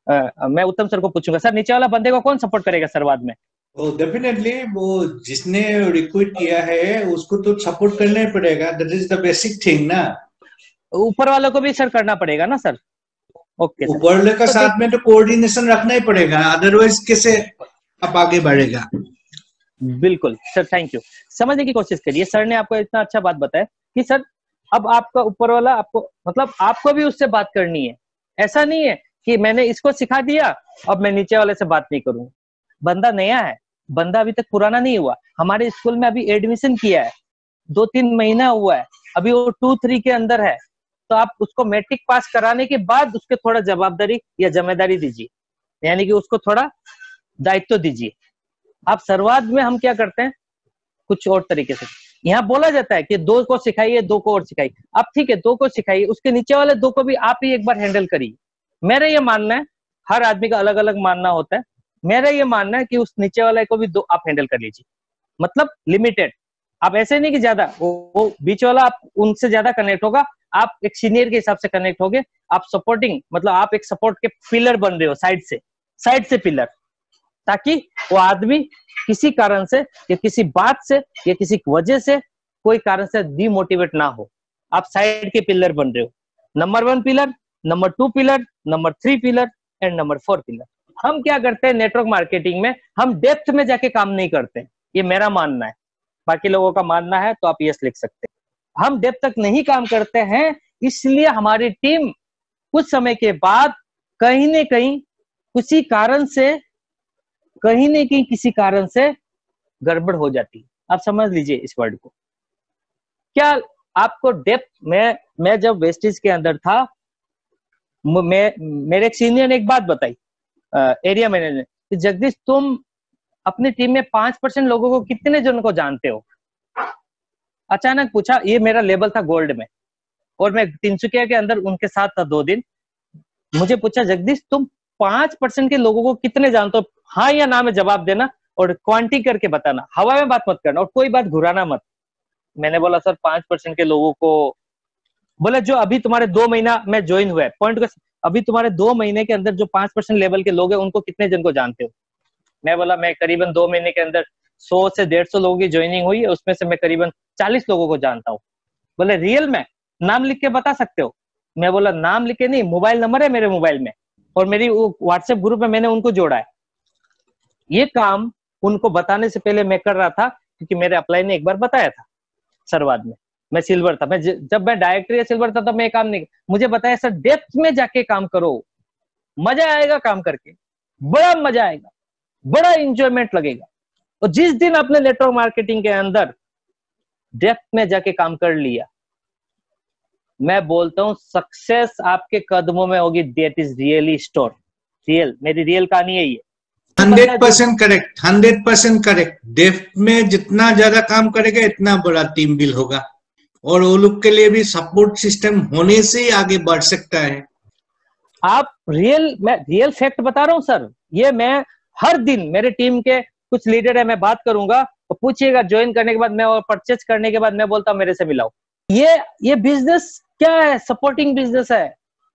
Speaker 1: आ, मैं उत्तम सर को पूछूंगा, सर नीचे वाला बंदे को कौन सपोर्ट करेगा सर बाद में?
Speaker 2: ओ डेफिनेटली वो जिसने रिक्रूट किया है उसको तो सपोर्ट करना ही पड़ेगा, that is the basic thing ना।
Speaker 1: ऊपर वालों को भी सर करना पड़ेगा ना सर? ओके सर,
Speaker 2: ऊपर वाले का
Speaker 1: तो
Speaker 2: साथ में तो कोऑर्डिनेशन रखना ही पड़ेगा, अदरवाइज कैसे आप आगे बढ़ेगा।
Speaker 1: बिल्कुल सर, थैंक यू। समझने की कोशिश करिए, सर ने आपको इतना अच्छा बात बताया कि सर अब आपका ऊपर वाला आपको, मतलब आपको भी उससे बात करनी है। ऐसा नहीं है कि मैंने इसको सिखा दिया अब मैं नीचे वाले से बात नहीं करूँ। बंदा नया है, बंदा अभी तक पुराना नहीं हुआ, हमारे स्कूल में अभी एडमिशन किया है, दो तीन महीना हुआ है, अभी वो टू थ्री के अंदर है, तो आप उसको मैट्रिक पास कराने के बाद उसके थोड़ा जवाबदारी या जिम्मेदारी दीजिए, यानी कि उसको थोड़ा दायित्व दीजिए। आप शुरुआत में हम क्या करते हैं कुछ और तरीके से, यहाँ बोला जाता है कि दो को सिखाइए, दो को और सिखाइए। आप ठीक है, दो को सिखाइए, उसके नीचे वाले दो को भी आप ही एक बार हैंडल करिए। मेरा ये मानना है, हर आदमी का अलग अलग मानना होता है, मेरा ये मानना है कि उस नीचे वाले को भी दो आप हैंडल कर लीजिए, मतलब लिमिटेड। आप ऐसे नहीं कि ज्यादा, वो, वो बीच वाला आप उनसे ज्यादा कनेक्ट होगा, आप एक सीनियर के हिसाब से कनेक्ट होगे, आप सपोर्टिंग, मतलब आप एक सपोर्ट के पिलर बन रहे हो, साइड से साइड से पिलर, ताकि वो आदमी किसी कारण से या किसी बात से या किसी वजह से कोई कारण से डिमोटिवेट ना हो। आप साइड के पिलर बन रहे हो, number one pillar, number two pillar, number three pillar and number four pillar. हम क्या करते हैं नेटवर्क मार्केटिंग में, हम डेप्थ में जाके काम नहीं करते, ये मेरा मानना है, बाकी लोगों का मानना है तो आप यस लिख सकते हैं। हम डेप्थ तक नहीं काम करते हैं, इसलिए हमारी टीम कुछ समय के बाद कहीं न कहीं किसी कारण से कहीं न कहीं किसी कारण से गड़बड़ हो जाती है। आप समझ लीजिए इस वर्ड को। क्या आपको डेप्थ में, मैं जब वेस्टिज के अंदर था, मैं मेरे एक सीनियर ने एक बात बताई, एरिया मैनेजर, कि जगदीश तुम अपनी टीम में पांच परसेंट लोगों को कितने जन को जानते हो? अचानक पूछा, ये मेरा लेवल था गोल्ड में और मैं तिनसुकिया के अंदर उनके साथ था दो दिन। मुझे पूछा, जगदीश तुम पांच परसेंट के लोगों को कितने जानते हो? हाँ या ना में जवाब देना और क्वांटी करके बताना, हवा में बात मत करना और कोई बात घुराना मत। मैंने बोला सर पांच परसेंट के लोगों को, बोले जो अभी तुम्हारे दो महीना में ज्वाइन हुए, पॉइंट को, अभी तुम्हारे दो महीने के अंदर जो पांच परसेंट लेवल के लोग हैं उनको कितने जन को जानते हो? मैं बोला मैं करीबन दो महीने के अंदर सौ से डेढ़ सौ लोगों की ज्वाइनिंग हुई है, उसमें से मैं करीबन चालीस लोगों को जानता हूँ। बोले रियल में? नाम लिख के बता सकते हो? मैं बोला नाम लिख के नहीं, मोबाइल नंबर है मेरे मोबाइल में और मेरी व्हाट्सएप ग्रुप में मैंने उनको जोड़ा है। ये काम उनको बताने से पहले मैं कर रहा था, क्योंकि मेरे अप्लाई ने एक बार बताया था शुरुआत में, मैं सिल्वर था, मैं जब मैं डायरेक्टर या सिल्वर था तब मैं काम नहीं, मुझे बताया सर डेप्थ में जाके काम करो, मजा आएगा काम करके, बड़ा मजा आएगा, बड़ा इंजॉयमेंट लगेगा। और जिस दिन आपने नेटवर्क मार्केटिंग के अंदर डेप्थ में जाके काम कर लिया, मैं बोलता हूं सक्सेस आपके कदमों में होगी। That is really store, real, मेरी रियल कहानी है ये।
Speaker 2: Hundred percent correct, hundred percent correct. Depth में जितना ज्यादा काम करेगा इतना बड़ा टीम बिल होगा और वो लोग के लिए भी सपोर्ट सिस्टम होने से ही आगे बढ़ सकता है।
Speaker 1: आप रियल, मैं रियल फैक्ट बता रहा हूं सर, ये मैं हर दिन मेरे टीम के कुछ लीडर है, मैं बात करूंगा तो पूछिएगा ज्वाइन करने के बाद मैं और परचेज करने के बाद मैं बोलता हूं मेरे से मिलाओ। ये ये बिजनेस क्या है? सपोर्टिंग बिजनेस है।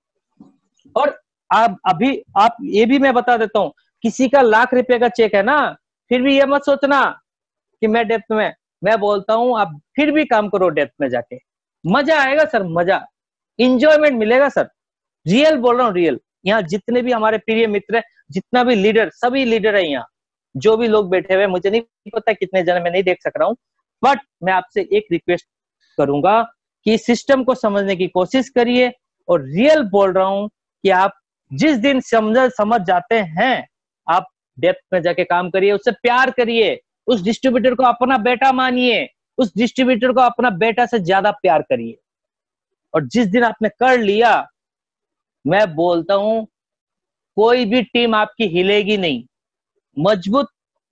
Speaker 1: और आप अभी आप ये भी मैं बता देता हूं, किसी का लाख रुपए का चेक है ना, फिर भी ये मत सोचना कि मैं डेप्थ में, मैं बोलता हूं आप फिर भी काम करो डेप्थ में जाके, मजा आएगा सर, मजा, इंजॉयमेंट मिलेगा सर। रियल बोल रहा हूँ, रियल। यहाँ जितने भी हमारे प्रिय मित्र है, जितना भी लीडर, सभी लीडर है यहाँ, जो भी लोग बैठे हुए, मुझे नहीं पता कितने जन, मैं नहीं देख सक रहा हूँ, बट मैं आपसे एक रिक्वेस्ट करूंगा कि सिस्टम को समझने की कोशिश करिए। और रियल बोल रहा हूं कि आप जिस दिन समझ समझ जाते हैं, आप डेप्थ में जाके काम करिए, उससे प्यार करिए, उस डिस्ट्रीब्यूटर को अपना बेटा मानिए, उस डिस्ट्रीब्यूटर को अपना बेटा से ज्यादा प्यार करिए। और जिस दिन आपने कर लिया, मैं बोलता हूं कोई भी टीम आपकी हिलेगी नहीं, मजबूत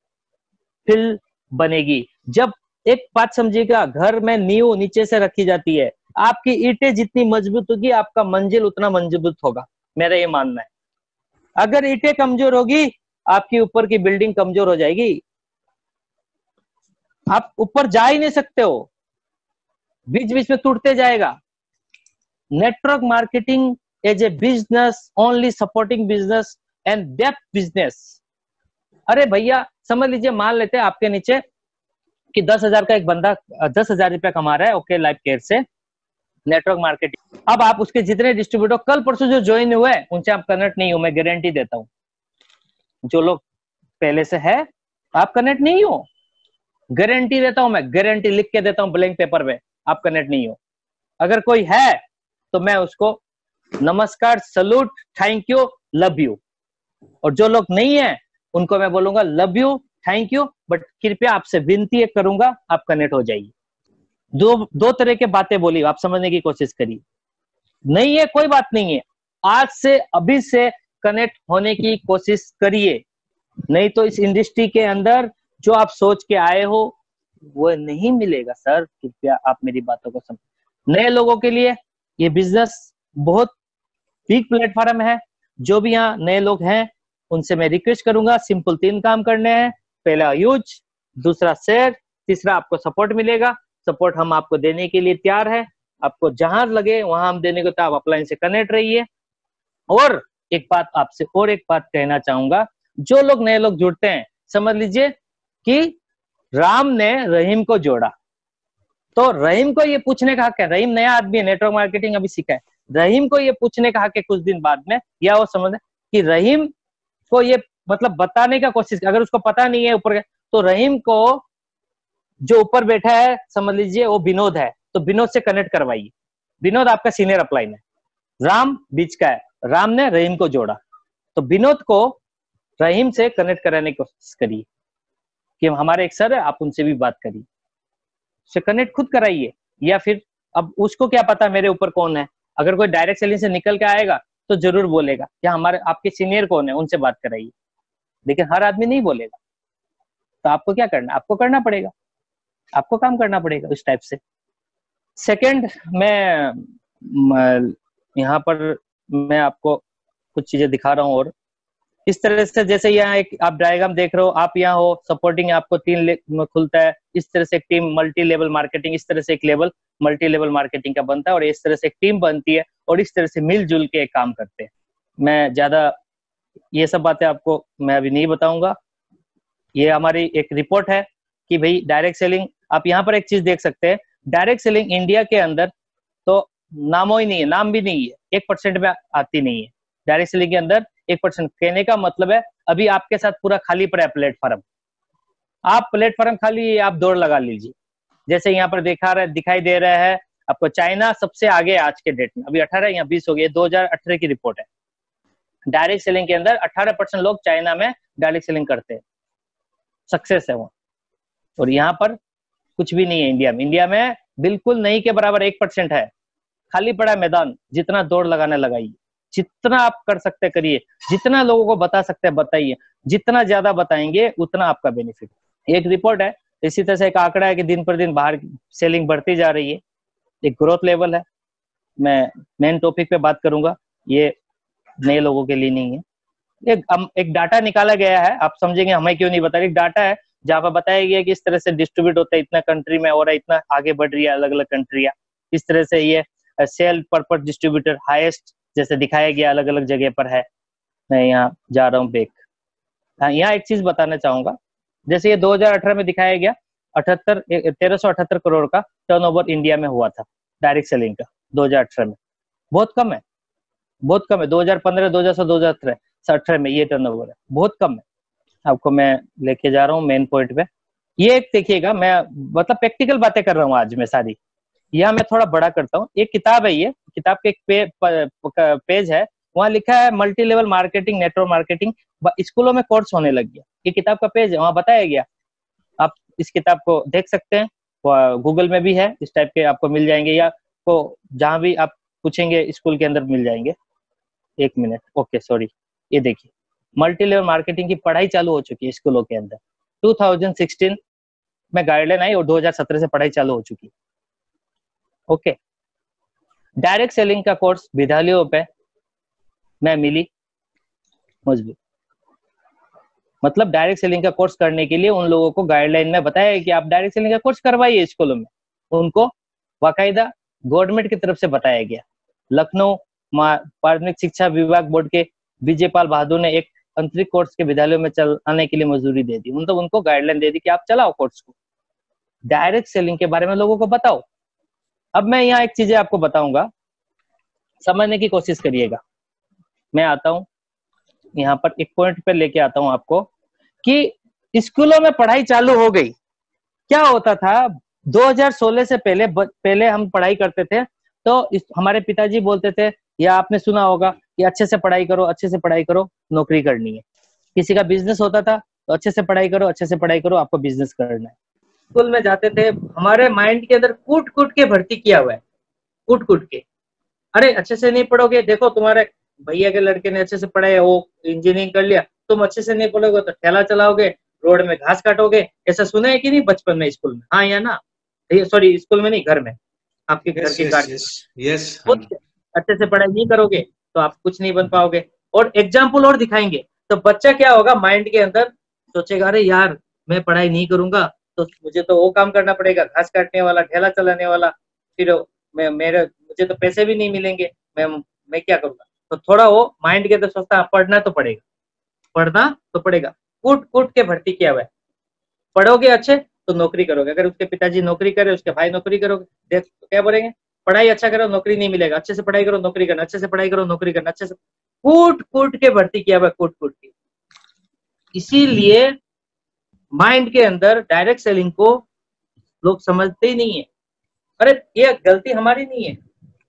Speaker 1: फिल बनेगी। जब एक बात समझिएगा, घर में नींव नीचे से रखी जाती है, आपकी ईंटें जितनी मजबूत होगी आपका मंजिल उतना मजबूत होगा, मेरा ये मानना है। अगर ईंटें कमजोर होगी, आपकी ऊपर की बिल्डिंग कमजोर हो जाएगी, आप ऊपर जा ही नहीं सकते हो, बीच बीच में टूटते जाएगा। Network marketing as a business, only supporting business, and depth business. अरे भैया समझ लीजिए, मान लेते हैं आपके नीचे कि दस हजार का एक बंदा दस हजार रुपया कमा रहा है, ओके, लाइफ केयर से नेटवर्क मार्केटिंग। अब आप उसके जितने डिस्ट्रीब्यूटर कल परसों जो ज्वाइन हुए उनसे आप कनेक्ट नहीं हो, मैं गारंटी देता हूं। जो लोग पहले से है आप कनेक्ट नहीं हो, गारंटी देता हूं, मैं गारंटी लिख के देता हूं ब्लैंक पेपर पे, आप कनेक्ट नहीं हो। अगर कोई है तो मैं उसको नमस्कार, salute, thank you, love you. और जो लोग नहीं है उनको मैं बोलूंगा love you, thank you, but कृपया आपसे विनती करूंगा आप कनेक्ट हो जाइए। दो दो तरह के बातें बोली, आप समझने की कोशिश करिए। नहीं है कोई बात नहीं है, आज से अभी से कनेक्ट होने की कोशिश करिए, नहीं तो इस इंडस्ट्री के अंदर जो आप सोच के आए हो वो नहीं मिलेगा सर। कृपया आप मेरी बातों को समझ। नए लोगों के लिए ये बिजनेस बहुत बिग प्लेटफॉर्म है। जो भी यहाँ नए लोग हैं उनसे मैं रिक्वेस्ट करूंगा, सिंपल तीन काम करने हैं। पहला यूज, दूसरा शेयर, तीसरा आपको सपोर्ट मिलेगा। सपोर्ट हम आपको देने के लिए तैयार है, आपको जहां लगे वहां हम देने को तैयार। आप अपलाइन से कनेक्ट रहिए। और एक बात आपसे और एक बात कहना चाहूंगा, जो लोग नए लोग जुड़ते हैं समझ लीजिए कि राम ने रहीम को जोड़ा, तो रहीम को ये पूछने का हक है, रहीम नया आदमी है, नेटवर्क मार्केटिंग अभी सीखा है, रहीम को ये पूछने का हक है कुछ दिन बाद में, या वो समझ कि रहीम को ये मतलब बताने का कोशिश, अगर उसको पता नहीं है ऊपर, तो रहीम को जो ऊपर बैठा है समझ लीजिए वो विनोद है, तो विनोद से कनेक्ट करवाइए। विनोद आपका सीनियर अपलाइन है, राम बीच का है, राम ने रहीम को जोड़ा, तो विनोद को रहीम से कनेक्ट कराने की कोशिश करिए कि हमारे एक सर है, आप उनसे भी बात करिए, उससे कनेक्ट खुद कराइए। या फिर अब उसको क्या पता मेरे ऊपर कौन है, अगर कोई डायरेक्ट सेलिंग से निकल के आएगा तो जरूर बोलेगा कि हमारे आपके सीनियर कौन है, उनसे बात कराइए, लेकिन हर आदमी नहीं बोलेगा। तो आपको क्या करना, आपको करना पड़ेगा, आपको काम करना पड़ेगा उस टाइप से। सेकंड, मैं यहाँ पर मैं आपको कुछ चीजें दिखा रहा हूँ, और इस तरह से जैसे यहाँ एक आप डायग्राम देख रहे हो, आप यहाँ हो, सपोर्टिंग आपको तीन खुलता है, इस तरह से एक टीम मल्टी लेवल मार्केटिंग, इस तरह से एक लेवल मल्टी लेवल मार्केटिंग का बनता है, और इस तरह से एक टीम बनती है, और इस तरह से मिलजुल के एक काम करते हैं। मैं ज्यादा ये सब बातें आपको मैं अभी नहीं बताऊंगा। ये हमारी एक रिपोर्ट है कि भाई डायरेक्ट सेलिंग, आप यहाँ पर एक चीज देख सकते हैं, डायरेक्ट सेलिंग इंडिया के अंदर तो नामो ही नहीं है, नाम भी नहीं है, एक परसेंट में आती नहीं है डायरेक्ट सेलिंग के अंदर। एक परसेंट कहने का मतलब है अभी आपके साथ पूरा खाली पड़ा है प्लेटफॉर्म, आप प्लेटफॉर्म खाली, आप दौड़ लगा लीजिए। जैसे यहाँ पर दिखा रहा दिखाई दे रहा है आपको, चाइना सबसे आगे आज के डेट में, अभी अठारह या बीस हो गए, दो हजार अठारह की रिपोर्ट है। डायरेक्ट सेलिंग के अंदर अठारह परसेंट लोग चाइना में डायरेक्ट सेलिंग करते हैं, सक्सेस है वो। और यहाँ पर कुछ भी नहीं है इंडिया में, इंडिया में बिल्कुल नहीं के बराबर एक परसेंट है, खाली पड़ा मैदान। जितना दौड़ लगाने लगाइए, जितना आप कर सकते करिए, जितना लोगों को बता सकते हैं बताइए, जितना ज्यादा बताएंगे उतना आपका बेनिफिट। एक रिपोर्ट है, इसी तरह से एक आंकड़ा है कि दिन पर दिन बाहर सेलिंग बढ़ती जा रही है, एक ग्रोथ लेवल है। मैं मेन टॉपिक पे बात करूंगा, ये नए लोगों के लिए नहीं है। एक एक डाटा निकाला गया है, आप समझेंगे हमें क्यों नहीं बता रही। डाटा है जहाँ पर बताया गया कि इस तरह से डिस्ट्रीब्यूट होता है, इतना कंट्री में हो रहा है, इतना आगे बढ़ रही है अलग अलग कंट्रियां, इस तरह से ये सेल पर्पस डिस्ट्रीब्यूटर हाईएस्ट जैसे दिखाया गया अलग अलग जगह पर है। मैं यहाँ जा रहा हूँ बैक, हाँ यहाँ एक चीज बताना चाहूंगा, जैसे ये दो हजार अठारह में दिखाया गया अठहत्तर तेरह सौ अठहत्तर करोड़ का टर्नओवर इंडिया में हुआ था डायरेक्ट सेलिंग का दो हजार अठारह में, बहुत कम है, बहुत कम है। दो हजार पंद्रह, दो हजार सोलह, दो हजार अठारह में ये टर्नओवर है, बहुत कम है। आपको मैं लेके जा रहा हूँ मेन पॉइंट पे। ये एक देखिएगा, मैं मतलब प्रैक्टिकल बातें कर रहा हूँ आज मैं सारी, यहाँ मैं थोड़ा बड़ा करता हूँ। एक किताब है, ये किताब के एक पे, पे, पेज है, वहाँ लिखा है multi level marketing, network marketing स्कूलों में कोर्स होने लग गया। ये किताब का पेज है, वहाँ बताया गया, आप इस किताब को देख सकते हैं, गूगल में भी है, इस टाइप के आपको मिल जाएंगे, या को जहाँ भी आप पूछेंगे स्कूल के अंदर मिल जाएंगे। एक मिनट, ओके सॉरी, ये देखिए मल्टी लेवल मार्केटिंग की पढ़ाई चालू हो चुकी है स्कूलों के अंदर। दो हज़ार सोलह में गाइडलाइन आई और दो हज़ार सत्रह से पढ़ाई चालू हो चुकी है। ओके, डायरेक्ट सेलिंग का कोर्स विद्यालयों पे मैं मिली मजबूत, मतलब डायरेक्ट सेलिंग का कोर्स करने के लिए उन लोगों को गाइडलाइन में बताया है कि आप डायरेक्ट सेलिंग का कोर्स करवाइए स्कूलों में। उनको बाकायदा गवर्नमेंट की तरफ से बताया गया। लखनऊ प्राथमिक शिक्षा विभाग बोर्ड के विजयपाल बहादुर ने एक आंतरिक कोर्स के विद्यालयों में चलाने के लिए मजदूरी दे दी, मतलब उनको गाइडलाइन दे दी कि आप चलाओ कोर्स को, डायरेक्ट सेलिंग के बारे में लोगों को बताओ। अब मैं यहाँ एक चीजें आपको बताऊंगा, समझने की कोशिश करिएगा। मैं आता हूँ यहाँ पर एक पॉइंट पे लेके आता हूँ आपको कि स्कूलों में पढ़ाई चालू हो गई। क्या होता था दो हज़ार सोलह से पहले पहले हम पढ़ाई करते थे तो इस, हमारे पिताजी बोलते थे, या आपने सुना होगा कि अच्छे से पढ़ाई करो, अच्छे से पढ़ाई करो, नौकरी करनी है। किसी का बिजनेस होता था तो अच्छे से पढ़ाई करो, अच्छे से पढ़ाई करो, आपको बिजनेस करना है। स्कूल में जाते थे, हमारे माइंड के अंदर कूट कूट के भर्ती किया हुआ है, कूट कूट के, अरे अच्छे से नहीं पढ़ोगे, देखो तुम्हारे भैया के लड़के ने अच्छे से पढ़ा है, वो इंजीनियरिंग कर लिया, तुम अच्छे से नहीं पढ़ोगे तो ठेला चलाओगे, रोड में घास काटोगे। ऐसा सुना है कि नहीं बचपन में स्कूल में? हाँ या ना? सॉरी स्कूल में नहीं, घर में, आपके घर के गार्ड।
Speaker 2: यस,
Speaker 1: अच्छे से पढ़ाई नहीं करोगे तो आप कुछ नहीं बन पाओगे। और एग्जाम्पल और दिखाएंगे तो बच्चा क्या होगा, माइंड के अंदर सोचेगा, अरे यार मैं पढ़ाई नहीं करूंगा तो मुझे तो वो काम करना पड़ेगा, घास काटने वाला, ठेला चलाने वाला, फिर मैं मेरे मुझे तो पैसे भी नहीं मिलेंगे, मैं मैं क्या करूंगा। तो थोड़ा वो माइंड के अंदर सोचता है पढ़ना तो पड़ेगा, पढ़ना तो पड़ेगा, कूट कूट के भर्ती किया हुआ है। पढ़ोगे अच्छे तो नौकरी करोगे, अगर उसके पिताजी नौकरी करे, उसके भाई नौकरी करोगे, देख तो क्या बोलेंगे, पढ़ाई अच्छा करो नौकरी नहीं मिलेगा, अच्छे से पढ़ाई करो नौकरी करना, अच्छे से पढ़ाई करो नौकरी करना, अच्छे से कूट कूट के भर्ती किया हुआ, कूट कूट के। इसीलिए माइंड के अंदर डायरेक्ट सेलिंग को लोग समझते ही नहीं है। अरे ये गलती हमारी नहीं है,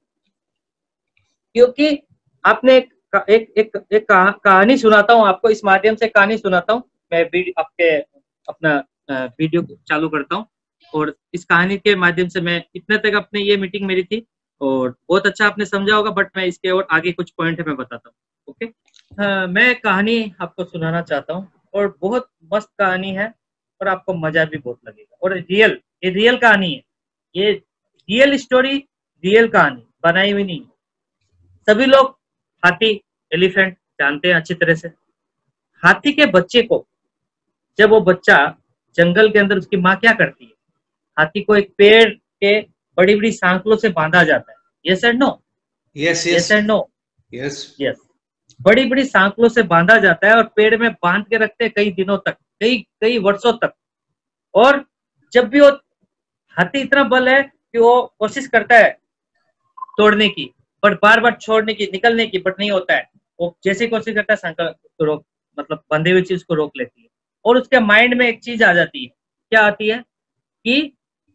Speaker 1: क्योंकि आपने एक एक एक, एक कहानी सुनाता हूँ आपको, इस माध्यम से कहानी सुनाता हूँ मैं, आपके अपना वीडियो चालू करता हूँ और इस कहानी के माध्यम से मैं इतने तक अपने, ये मीटिंग मेरी थी और बहुत अच्छा आपने समझा होगा, बट मैं इसके और आगे कुछ पॉइंट है मैं बताता हूँ। ओके, हाँ, मैं कहानी आपको सुनाना चाहता हूँ और बहुत मस्त कहानी है और आपको मजा भी बहुत लगेगा, और रियल, ये रियल कहानी है, ये रियल स्टोरी, रियल कहानी बनाई हुई नहीं। सभी लोग हाथी, एलिफेंट जानते हैं अच्छी तरह से। हाथी के बच्चे को, जब वो बच्चा जंगल के अंदर, उसकी माँ क्या करती है, हाथी को एक पेड़ के बड़ी बड़ी सांकलों से बांधा जाता है। Yes and no?
Speaker 2: Yes
Speaker 1: yes and no?
Speaker 2: Yes
Speaker 1: yes, बड़ी बड़ी सांकलों से बांधा जाता है और पेड़ में बांध के रखते हैं कई दिनों तक, कई कई वर्षों तक। और जब भी वो हाथी, इतना बल है कि वो कोशिश करता है तोड़ने की, बट बार बार छोड़ने की, निकलने की, बट नहीं होता है। वो जैसे कोशिश करता है सांकल को रोक, मतलब बंधे हुई चीज को रोक लेती है। और उसके माइंड में एक चीज आ जाती है, क्या आती है कि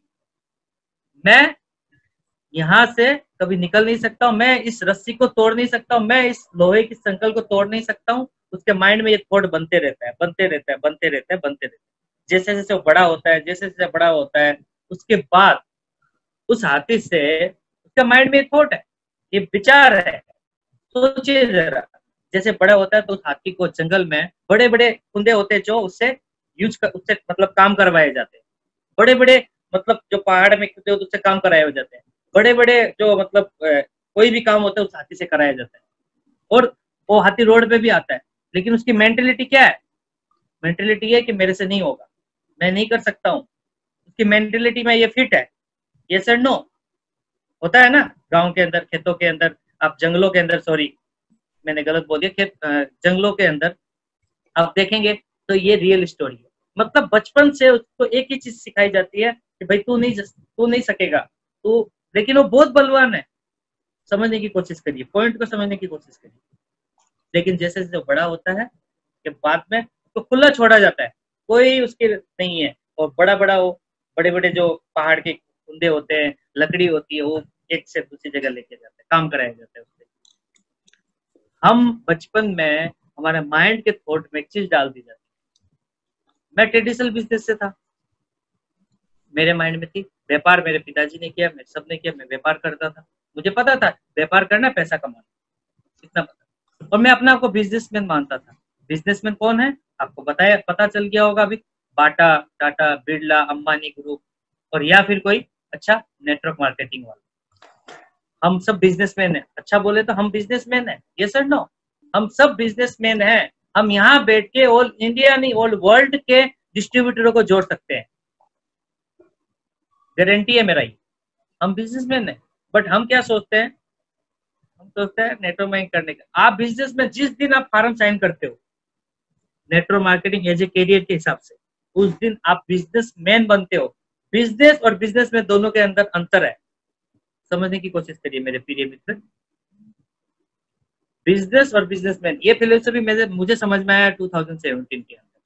Speaker 1: मैं यहां से कभी निकल नहीं सकता हूँ, मैं इस रस्सी को तोड़ नहीं सकता हूँ, मैं इस लोहे की संकल को तोड़ नहीं सकता हूँ। उसके माइंड में ये थॉट बनते रहता है, बनते रहता है, बनते रहता है, बनते रहता है। जैसे जैसे वो बड़ा होता है, जैसे जैसे बड़ा होता है, उसके बाद उस हाथी से, उसका माइंड में एक थॉट है, ये विचार है, सोचिए जरा, जैसे बड़ा होता है तो उस हाथी को जंगल में बड़े बड़े कुंदे होते हैं जो उससे यूज कर, उससे मतलब काम करवाए जाते हैं। बड़े बड़े मतलब जो पहाड़ में कुंदे होते हैं उससे काम कराए हो जाते हैं। बड़े बड़े जो मतलब कोई भी काम होता है उस हाथी से कराया जाता है। और वो हाथी रोड पे भी आता है, लेकिन उसकी मेंटेलिटी क्या है? मेंटेलिटी है कि मेरे से नहीं होगा, मैं नहीं कर सकता हूँ। उसकी मेंटेलिटी में ये फिट है। Yes and no? होता है ना, गांव के अंदर, खेतों के अंदर, आप जंगलों के अंदर, सॉरी मैंने गलत बोल दिया, खेत जंगलों के अंदर आप देखेंगे तो ये रियल स्टोरी है। मतलब बचपन से उसको एक ही चीज सिखाई जाती है कि भाई तू नहीं तू नहीं सकेगा तू, लेकिन वो बहुत बलवान है। समझने की कोशिश करिए, पॉइंट को समझने की कोशिश करिए। लेकिन जैसे जैसे बड़ा होता है के बाद में तो खुला छोड़ा जाता है, कोई उसके नहीं है। और बड़ा बड़ा वो बड़े बड़े जो पहाड़ के कुंदे होते हैं, लकड़ी होती है, वो एक से दूसरी जगह लेके जाते हैं, काम कराया जाता है उससे। हम बचपन में हमारे माइंड के थॉट में एक चीज डाल दी जाती है। मैं ट्रेडिशनल बिजनेस से था, मेरे माइंड में थी व्यापार, मेरे पिताजी ने किया, मेरे सब ने किया, मैं व्यापार करता था, मुझे पता था व्यापार करना, पैसा कमाना, इतना पता। और मैं अपने आप को बिजनेसमैन मानता था। बिजनेसमैन कौन है आपको बताया, पता चल गया होगा अभी, बाटा, टाटा, बिरला, अंबानी ग्रुप, और या फिर कोई अच्छा नेटवर्क मार्केटिंग वाला। हम सब बिजनेसमैन हैं। अच्छा बोले तो हम बिजनेसमैन हैं। यस और नो? हम सब बिजनेसमैन हैं। हम यहाँ बैठ के ऑल इंडिया नहीं, ऑल वर्ल्ड के डिस्ट्रीब्यूटरों को जोड़ सकते हैं, गारंटी है मेरा ही। हम बिजनेसमैन हैं, बट हम क्या सोचते हैं, हम सोचते हैं नेटवर्क मार्केटिंग करने का। आप बिजनेस में जिस दिन आप फॉर्म साइन करते हो, network marketing as a career के हिसाब से, उस दिन आप बिजनेसमैन बनते हो। बिजनेस और बिजनेस में दोनों के अंदर अंतर है, समझने की कोशिश करिए मेरे प्रिय मित्र। बिजनेस और बिजनेसमैन, ये फिलोसफी मुझे मुझे समझ में आया टू थाउजेंड सेवेंटीन के अंदर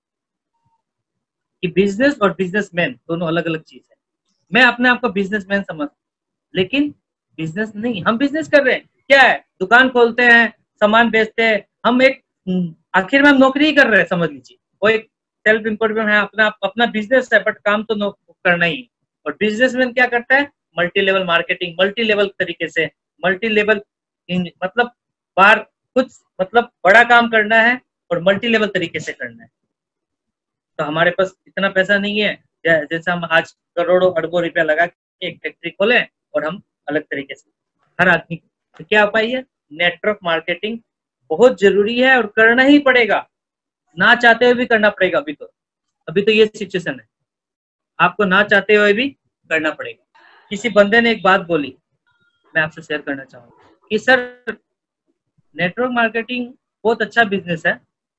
Speaker 1: कि बिजनेस और बिजनेसमैन दोनों अलग अलग चीज है। मैं अपने आप को बिजनेसमैन समझ, लेकिन बिजनेस नहीं, हम बिजनेस कर रहे हैं, क्या है, दुकान खोलते हैं, सामान बेचते हैं, हम एक आखिर में हम नौकरी ही कर रहे हैं, समझ लीजिए। वो एक सेल्फ इम्प्रूवमेंट है, अपना अपना बिजनेस है, बट काम तो करना ही है। और बिजनेसमैन क्या करता है, multi level marketing, multi level तरीके से, मल्टी लेवल मतलब बार कुछ मतलब बड़ा काम करना है और मल्टी लेवल तरीके से करना है। तो हमारे पास इतना पैसा नहीं है जैसे हम आज करोड़ों अरबों रुपया लगा के एक फैक्ट्री खोले और हम अलग तरीके से हर आदमी। तो क्या उपाय है, नेटवर्क मार्केटिंग बहुत जरूरी है और करना ही पड़ेगा, ना चाहते हुए भी करना पड़ेगा। अभी तो अभी तो ये सिचुएशन है, आपको ना चाहते हुए भी करना पड़ेगा। किसी बंदे ने एक बात बोली, मैं आपसे शेयर करना चाहूंगा कि सर नेटवर्क मार्केटिंग बहुत अच्छा बिजनेस है,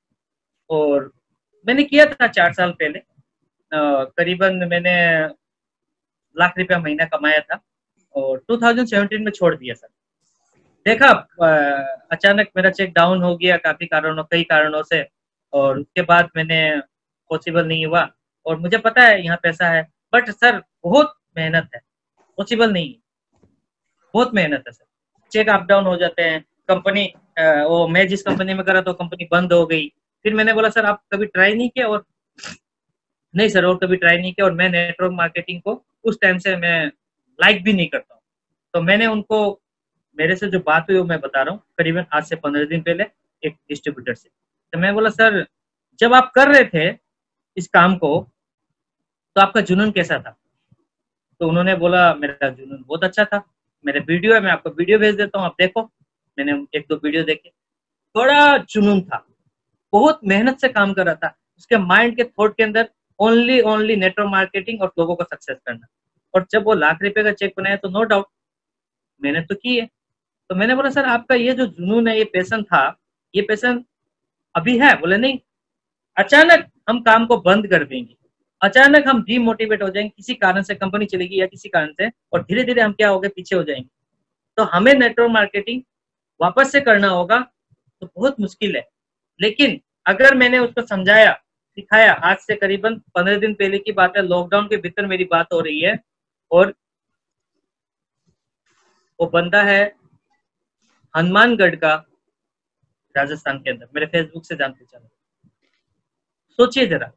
Speaker 1: और मैंने किया था चार साल पहले, करीबन मैंने लाख रुपया महीना कमाया था और टू थाउजेंड सेवेंटीन में छोड़ दिया सर। देखा अचानक मेरा चेक डाउन हो गया काफी कारणों कई कारणों से, और उसके बाद मैंने पॉसिबल नहीं हुआ। और मुझे पता है यहाँ पैसा है, बट सर बहुत मेहनत है, पॉसिबल नहीं है, बहुत मेहनत है सर। चेक अप डाउन हो जाते हैं, कंपनी वो मैं जिस कंपनी में करा तो कंपनी बंद हो गई। फिर मैंने बोला सर आप कभी ट्राई नहीं किया, और नहीं सर और कभी ट्राई नहीं किया, और मैं नेटवर्क मार्केटिंग को उस टाइम से मैं लाइक भी नहीं करता हूँ। तो मैंने उनको, मेरे से जो बात हुई वो मैं बता रहा हूँ, करीबन आज से पंद्रह दिन पहले एक डिस्ट्रीब्यूटर से। तो मैं बोला सर जब आप कर रहे थे इस काम को तो आपका जुनून कैसा था? तो उन्होंने बोला मेरा जुनून बहुत अच्छा था, मेरे वीडियो है, मैं आपको वीडियो भेज देता हूँ, आप देखो। मैंने एक दो वीडियो देखे, बड़ा जुनून था, बहुत मेहनत से काम कर रहा था, उसके माइंड के थॉट के अंदर ओनली ओनली नेटवर्क मार्केटिंग और लोगों को सक्सेस करना। और जब वो लाख रुपए का चेक बनाया तो नो डाउट मेहनत तो की है। तो मैंने बोला सर आपका ये जो जुनून है, ये पैशन था, ये पैशन अभी है? बोले नहीं, अचानक हम काम को बंद कर देंगे, अचानक हम डीमोटिवेट हो जाएंगे, किसी कारण से कंपनी चलेगी या किसी कारण से, और धीरे धीरे हम क्या हो गए, पीछे हो जाएंगे। तो हमें नेटवर्क मार्केटिंग वापस से करना होगा, तो बहुत मुश्किल है। लेकिन अगर मैंने उसको समझाया, सिखाया, आज से करीबन पंद्रह दिन पहले की बात है, लॉकडाउन के भीतर मेरी बात हो रही है, और वो बंदा है हनुमानगढ़ का, राजस्थान के अंदर, मेरे फेसबुक से जानते चलो, सोचिए जरा।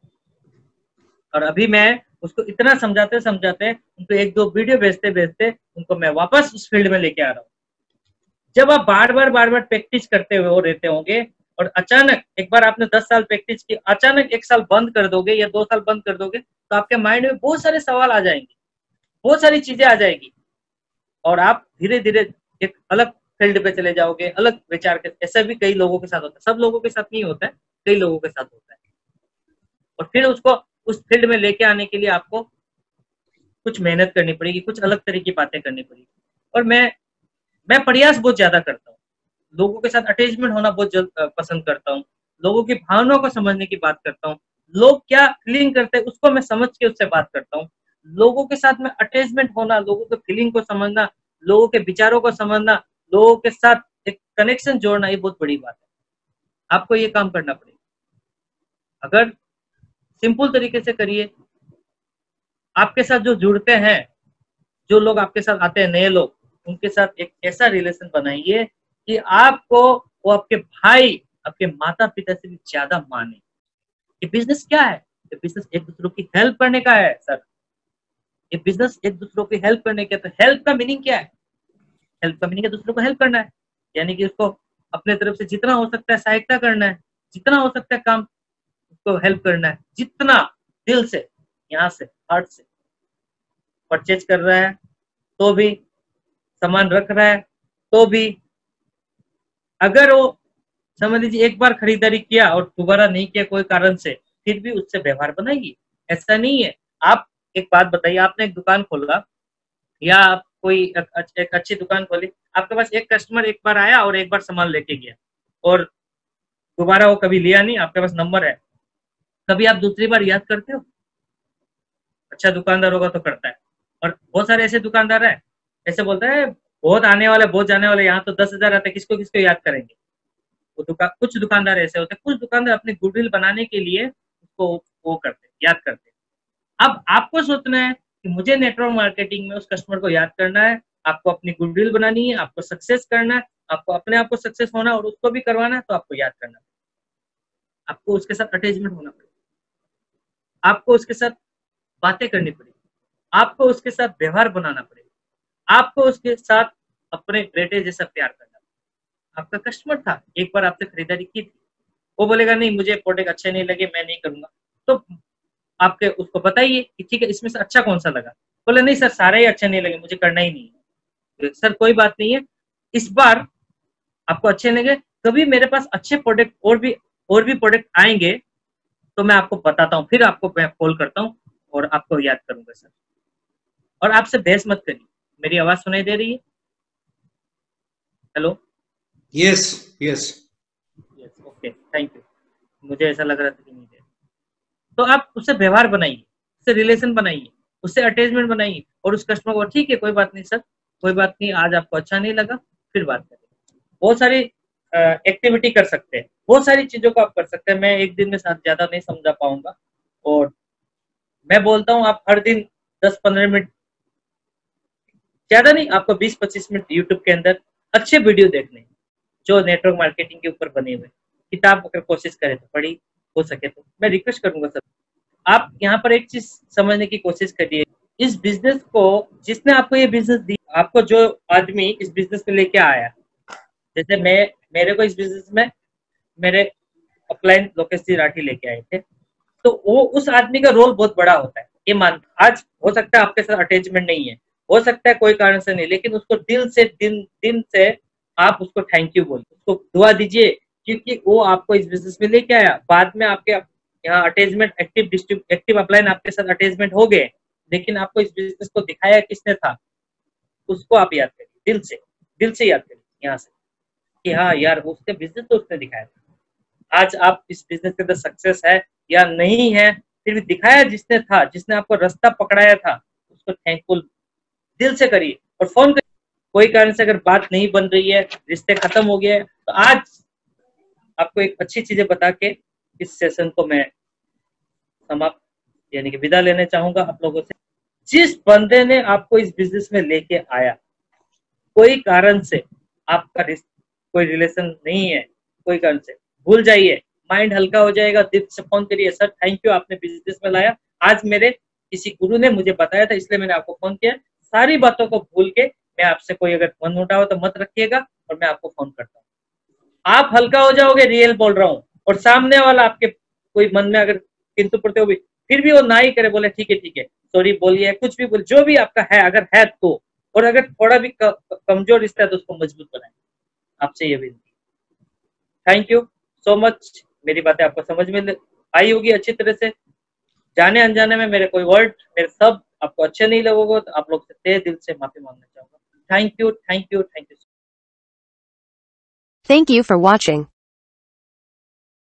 Speaker 1: और अभी मैं उसको इतना समझाते समझाते उनको एक दो वीडियो भेजते भेजते उनको मैं वापस उस फील्ड में लेके आ रहा हूँ। जब आप बार बार बार बार प्रैक्टिस करते हुए हो रहते होंगे, और अचानक एक बार आपने दस साल प्रैक्टिस की, अचानक एक साल बंद कर दोगे या दो साल बंद कर दोगे, तो आपके माइंड में बहुत सारे सवाल आ जाएंगे, बहुत सारी चीजें आ जाएगी, और आप धीरे धीरे एक अलग फील्ड पे चले जाओगे, अलग विचार के। ऐसा भी कई लोगों के साथ होता है, सब लोगों के साथ नहीं होता है, कई लोगों के साथ होता है। और फिर उसको उस फील्ड में लेके आने के लिए आपको कुछ मेहनत करनी पड़ेगी, कुछ अलग तरह की बातें करनी पड़ेगी। और मैं मैं प्रयास बहुत ज्यादा करता हूँ, लोगों के साथ अटैचमेंट होना बहुत पसंद करता हूँ, लोगों की भावनाओं को समझने की बात करता हूँ, लोग क्या फीलिंग करते हैं उसको मैं समझ के उससे बात करता हूँ। लोगों के साथ में अटैचमेंट होना, लोगों के फीलिंग को समझना, लोगों के विचारों को समझना, लोगों के साथ एक कनेक्शन जोड़ना, ये बहुत बड़ी बात है। आपको ये काम करना पड़ेगा। अगर सिंपल तरीके से करिए, आपके साथ जो जुड़ते हैं, जो लोग आपके साथ आते हैं, नए लोग, उनके साथ एक ऐसा रिलेशन बनाइए कि आपको वो आपके भाई, आपके माता पिता से भी ज्यादा माने। ये बिजनेस क्या है? ये बिजनेस एक दूसरों की हेल्प करने का है सर। ये बिजनेस एक दूसरों की हेल्प करने का। तो हेल्प का मीनिंग क्या है? हेल्प का मीनिंग है दूसरों को हेल्प करना है, यानी कि उसको अपने तरफ से जितना हो सकता है सहायता करना है, जितना हो सकता है काम उसको हेल्प करना है, जितना दिल से, यहाँ से, हार्ट से। परचेज कर रहा है तो भी, सामान रख रहा है तो भी, अगर वो समझ लीजिए एक बार खरीदारी किया और दोबारा नहीं किया कोई कारण से, फिर भी उससे व्यवहार बनाइए। ऐसा नहीं है, आप एक बात बताइए, आपने एक दुकान खोला या आप कोई एक, एक अच्छी दुकान खोली, आपके पास एक कस्टमर एक बार आया और एक बार सामान लेके गया, और दोबारा वो कभी लिया नहीं, आपके पास नंबर है, कभी आप दूसरी बार याद करते हो? अच्छा दुकानदार होगा तो करता है। और बहुत सारे ऐसे दुकानदार है, ऐसे बोलते हैं बहुत आने वाले बहुत जाने वाले, यहाँ तो दस हजार आते, किसको किसको याद करेंगे। वो दुकान, कुछ दुकानदार ऐसे होते हैं, कुछ दुकानदार अपनी गुडविल बनाने के लिए उसको वो करते हैं, याद करते हैं। अब आपको सोचना है कि मुझे नेटवर्क मार्केटिंग में उस कस्टमर को याद करना है, आपको अपनी गुडविल बनानी है, आपको सक्सेस करना है, आपको अपने आप को सक्सेस होना और उसको भी करवाना है, तो आपको याद करना है, आपको उसके साथ अटैचमेंट होना पड़ेगा, आपको उसके साथ बातें करनी पड़ेगी, आपको उसके साथ व्यवहार बनाना पड़ेगा, आपको उसके साथ अपने बेटे जैसा प्यार करना पड़ेगा। आपका कस्टमर था, एक बार आपसे खरीदारी की थी, वो बोलेगा नहीं मुझे प्रोडक्ट अच्छे नहीं लगे, मैं नहीं करूंगा, तो आपके उसको बताइए कि ठीक है इसमें से अच्छा कौन सा लगा। बोले नहीं सर सारे ही अच्छे नहीं लगे, मुझे करना ही नहीं है। सर कोई बात नहीं है, इस बार आपको अच्छे लगे, कभी मेरे पास अच्छे प्रोडक्ट और भी और भी प्रोडक्ट आएंगे तो मैं आपको बताता हूँ, फिर आपको मैं कॉल करता हूँ और आपको याद करूंगा सर। और आपसे बहस मत करिए। मेरी आवाज सुनाई दे रही है? Hello?
Speaker 2: Yes yes
Speaker 1: yes, okay, thank you. मुझे ऐसा लग रहा था कि नहीं दे। तो आप उससे व्यवहार बनाइए, उससे रिलेशन बनाइए, उससे अटैचमेंट बनाइए, और उस कस्टमर को ठीक है कोई बात नहीं सर, कोई बात नहीं, आज आपको अच्छा नहीं लगा, फिर बात करें। बहुत सारी एक्टिविटी कर सकते हैं, बहुत सारी चीजों को आप कर सकते हैं। मैं एक दिन में साथ ज्यादा नहीं समझा पाऊंगा, और मैं बोलता हूँ आप हर दिन दस पंद्रह मिनट, ज्यादा नहीं, आपको बीस पच्चीस मिनट यूट्यूब के अंदर अच्छे वीडियो देखने जो नेटवर्क मार्केटिंग के ऊपर बने हुए। किताब अगर कोशिश करें तो पढ़ी, हो सके तो मैं रिक्वेस्ट करूंगा सर। आप यहाँ पर एक चीज समझने की कोशिश करिए, इस बिजनेस को, जिसने आपको ये बिजनेस दी, आपको जो आदमी इस बिजनेस में लेके आया, जैसे मैं, मेरे को इस बिजनेस में मेरे अपलाइन लोकेश जी राठी लेके आए थे, तो वो उस आदमी का रोल बहुत बड़ा होता है, ये मान। आज हो सकता है आपके साथ अटैचमेंट नहीं है, हो सकता है कोई कारण से नहीं, लेकिन उसको दिल से दिन दिन से आप उसको थैंक यू बोलिए, उसको दुआ दीजिए, क्योंकि वो आपको इस बिजनेस में लेके आया। बाद में आपके यहाँ attachment, active distribute active upline आपके साथ अटैचमेंट हो गए, लेकिन आपको इस बिजनेस को दिखाया किसने था, उसको आप याद करिए, दिल से दिल से याद करिए यहाँ से, कि हाँ यार उसके बिजनेस तो उसने दिखाया था। आज आप इस बिजनेस के अंदर सक्सेस है या नहीं है, फिर भी दिखाया जिसने था, जिसने आपको रास्ता पकड़ाया था, उसको थैंकफुल दिल से करिए और फोन करिए। कोई कारण से अगर बात नहीं बन रही है, रिश्ते खत्म हो गए, तो आज आपको एक अच्छी चीजें बता के इस सेशन को मैं समाप्त यानी कि विदा लेने चाहूंगा आप लोगों से। जिस बंदे ने आपको इस बिजनेस में लेके आया, कोई कारण से आपका कोई रिलेशन नहीं है, कोई कारण से भूल जाइए, माइंड हल्का हो जाएगा, दिल से फोन करिए, सर थैंक यू आपने बिजनेस में लाया, आज मेरे किसी गुरु ने मुझे बताया था इसलिए मैंने आपको फोन किया। सारी बातों को भूल के मैं आपसे, कोई अगर मन उठाओ तो मत रखिएगा, और मैं आपको फोन करता हूँ। आप हल्का हो जाओगे, रियल बोल रहा हूँ, और सामने वाला आपके कोई मन में अगर किंतु पड़ते हो भी, फिर भी वो ना ही करे, बोले ठीक है ठीक है सॉरी बोलिए, कुछ भी बोल, जो भी आपका है अगर है तो, और अगर थोड़ा भी कमजोर रिश्ता है तो उसको मजबूत बनाए। आपसे ये विनती। Thank you so much. मेरी बातें आपको समझ में आई होगी अच्छी तरह से। जाने अनजाने में मेरे कोई वर्ड, मेरे सब आपको अच्छे नहीं लगोगे तो आप लोग से तहे दिल से माफी मांगना चाहूंगा। Thank you, thank you, thank you.
Speaker 3: Thank you for watching.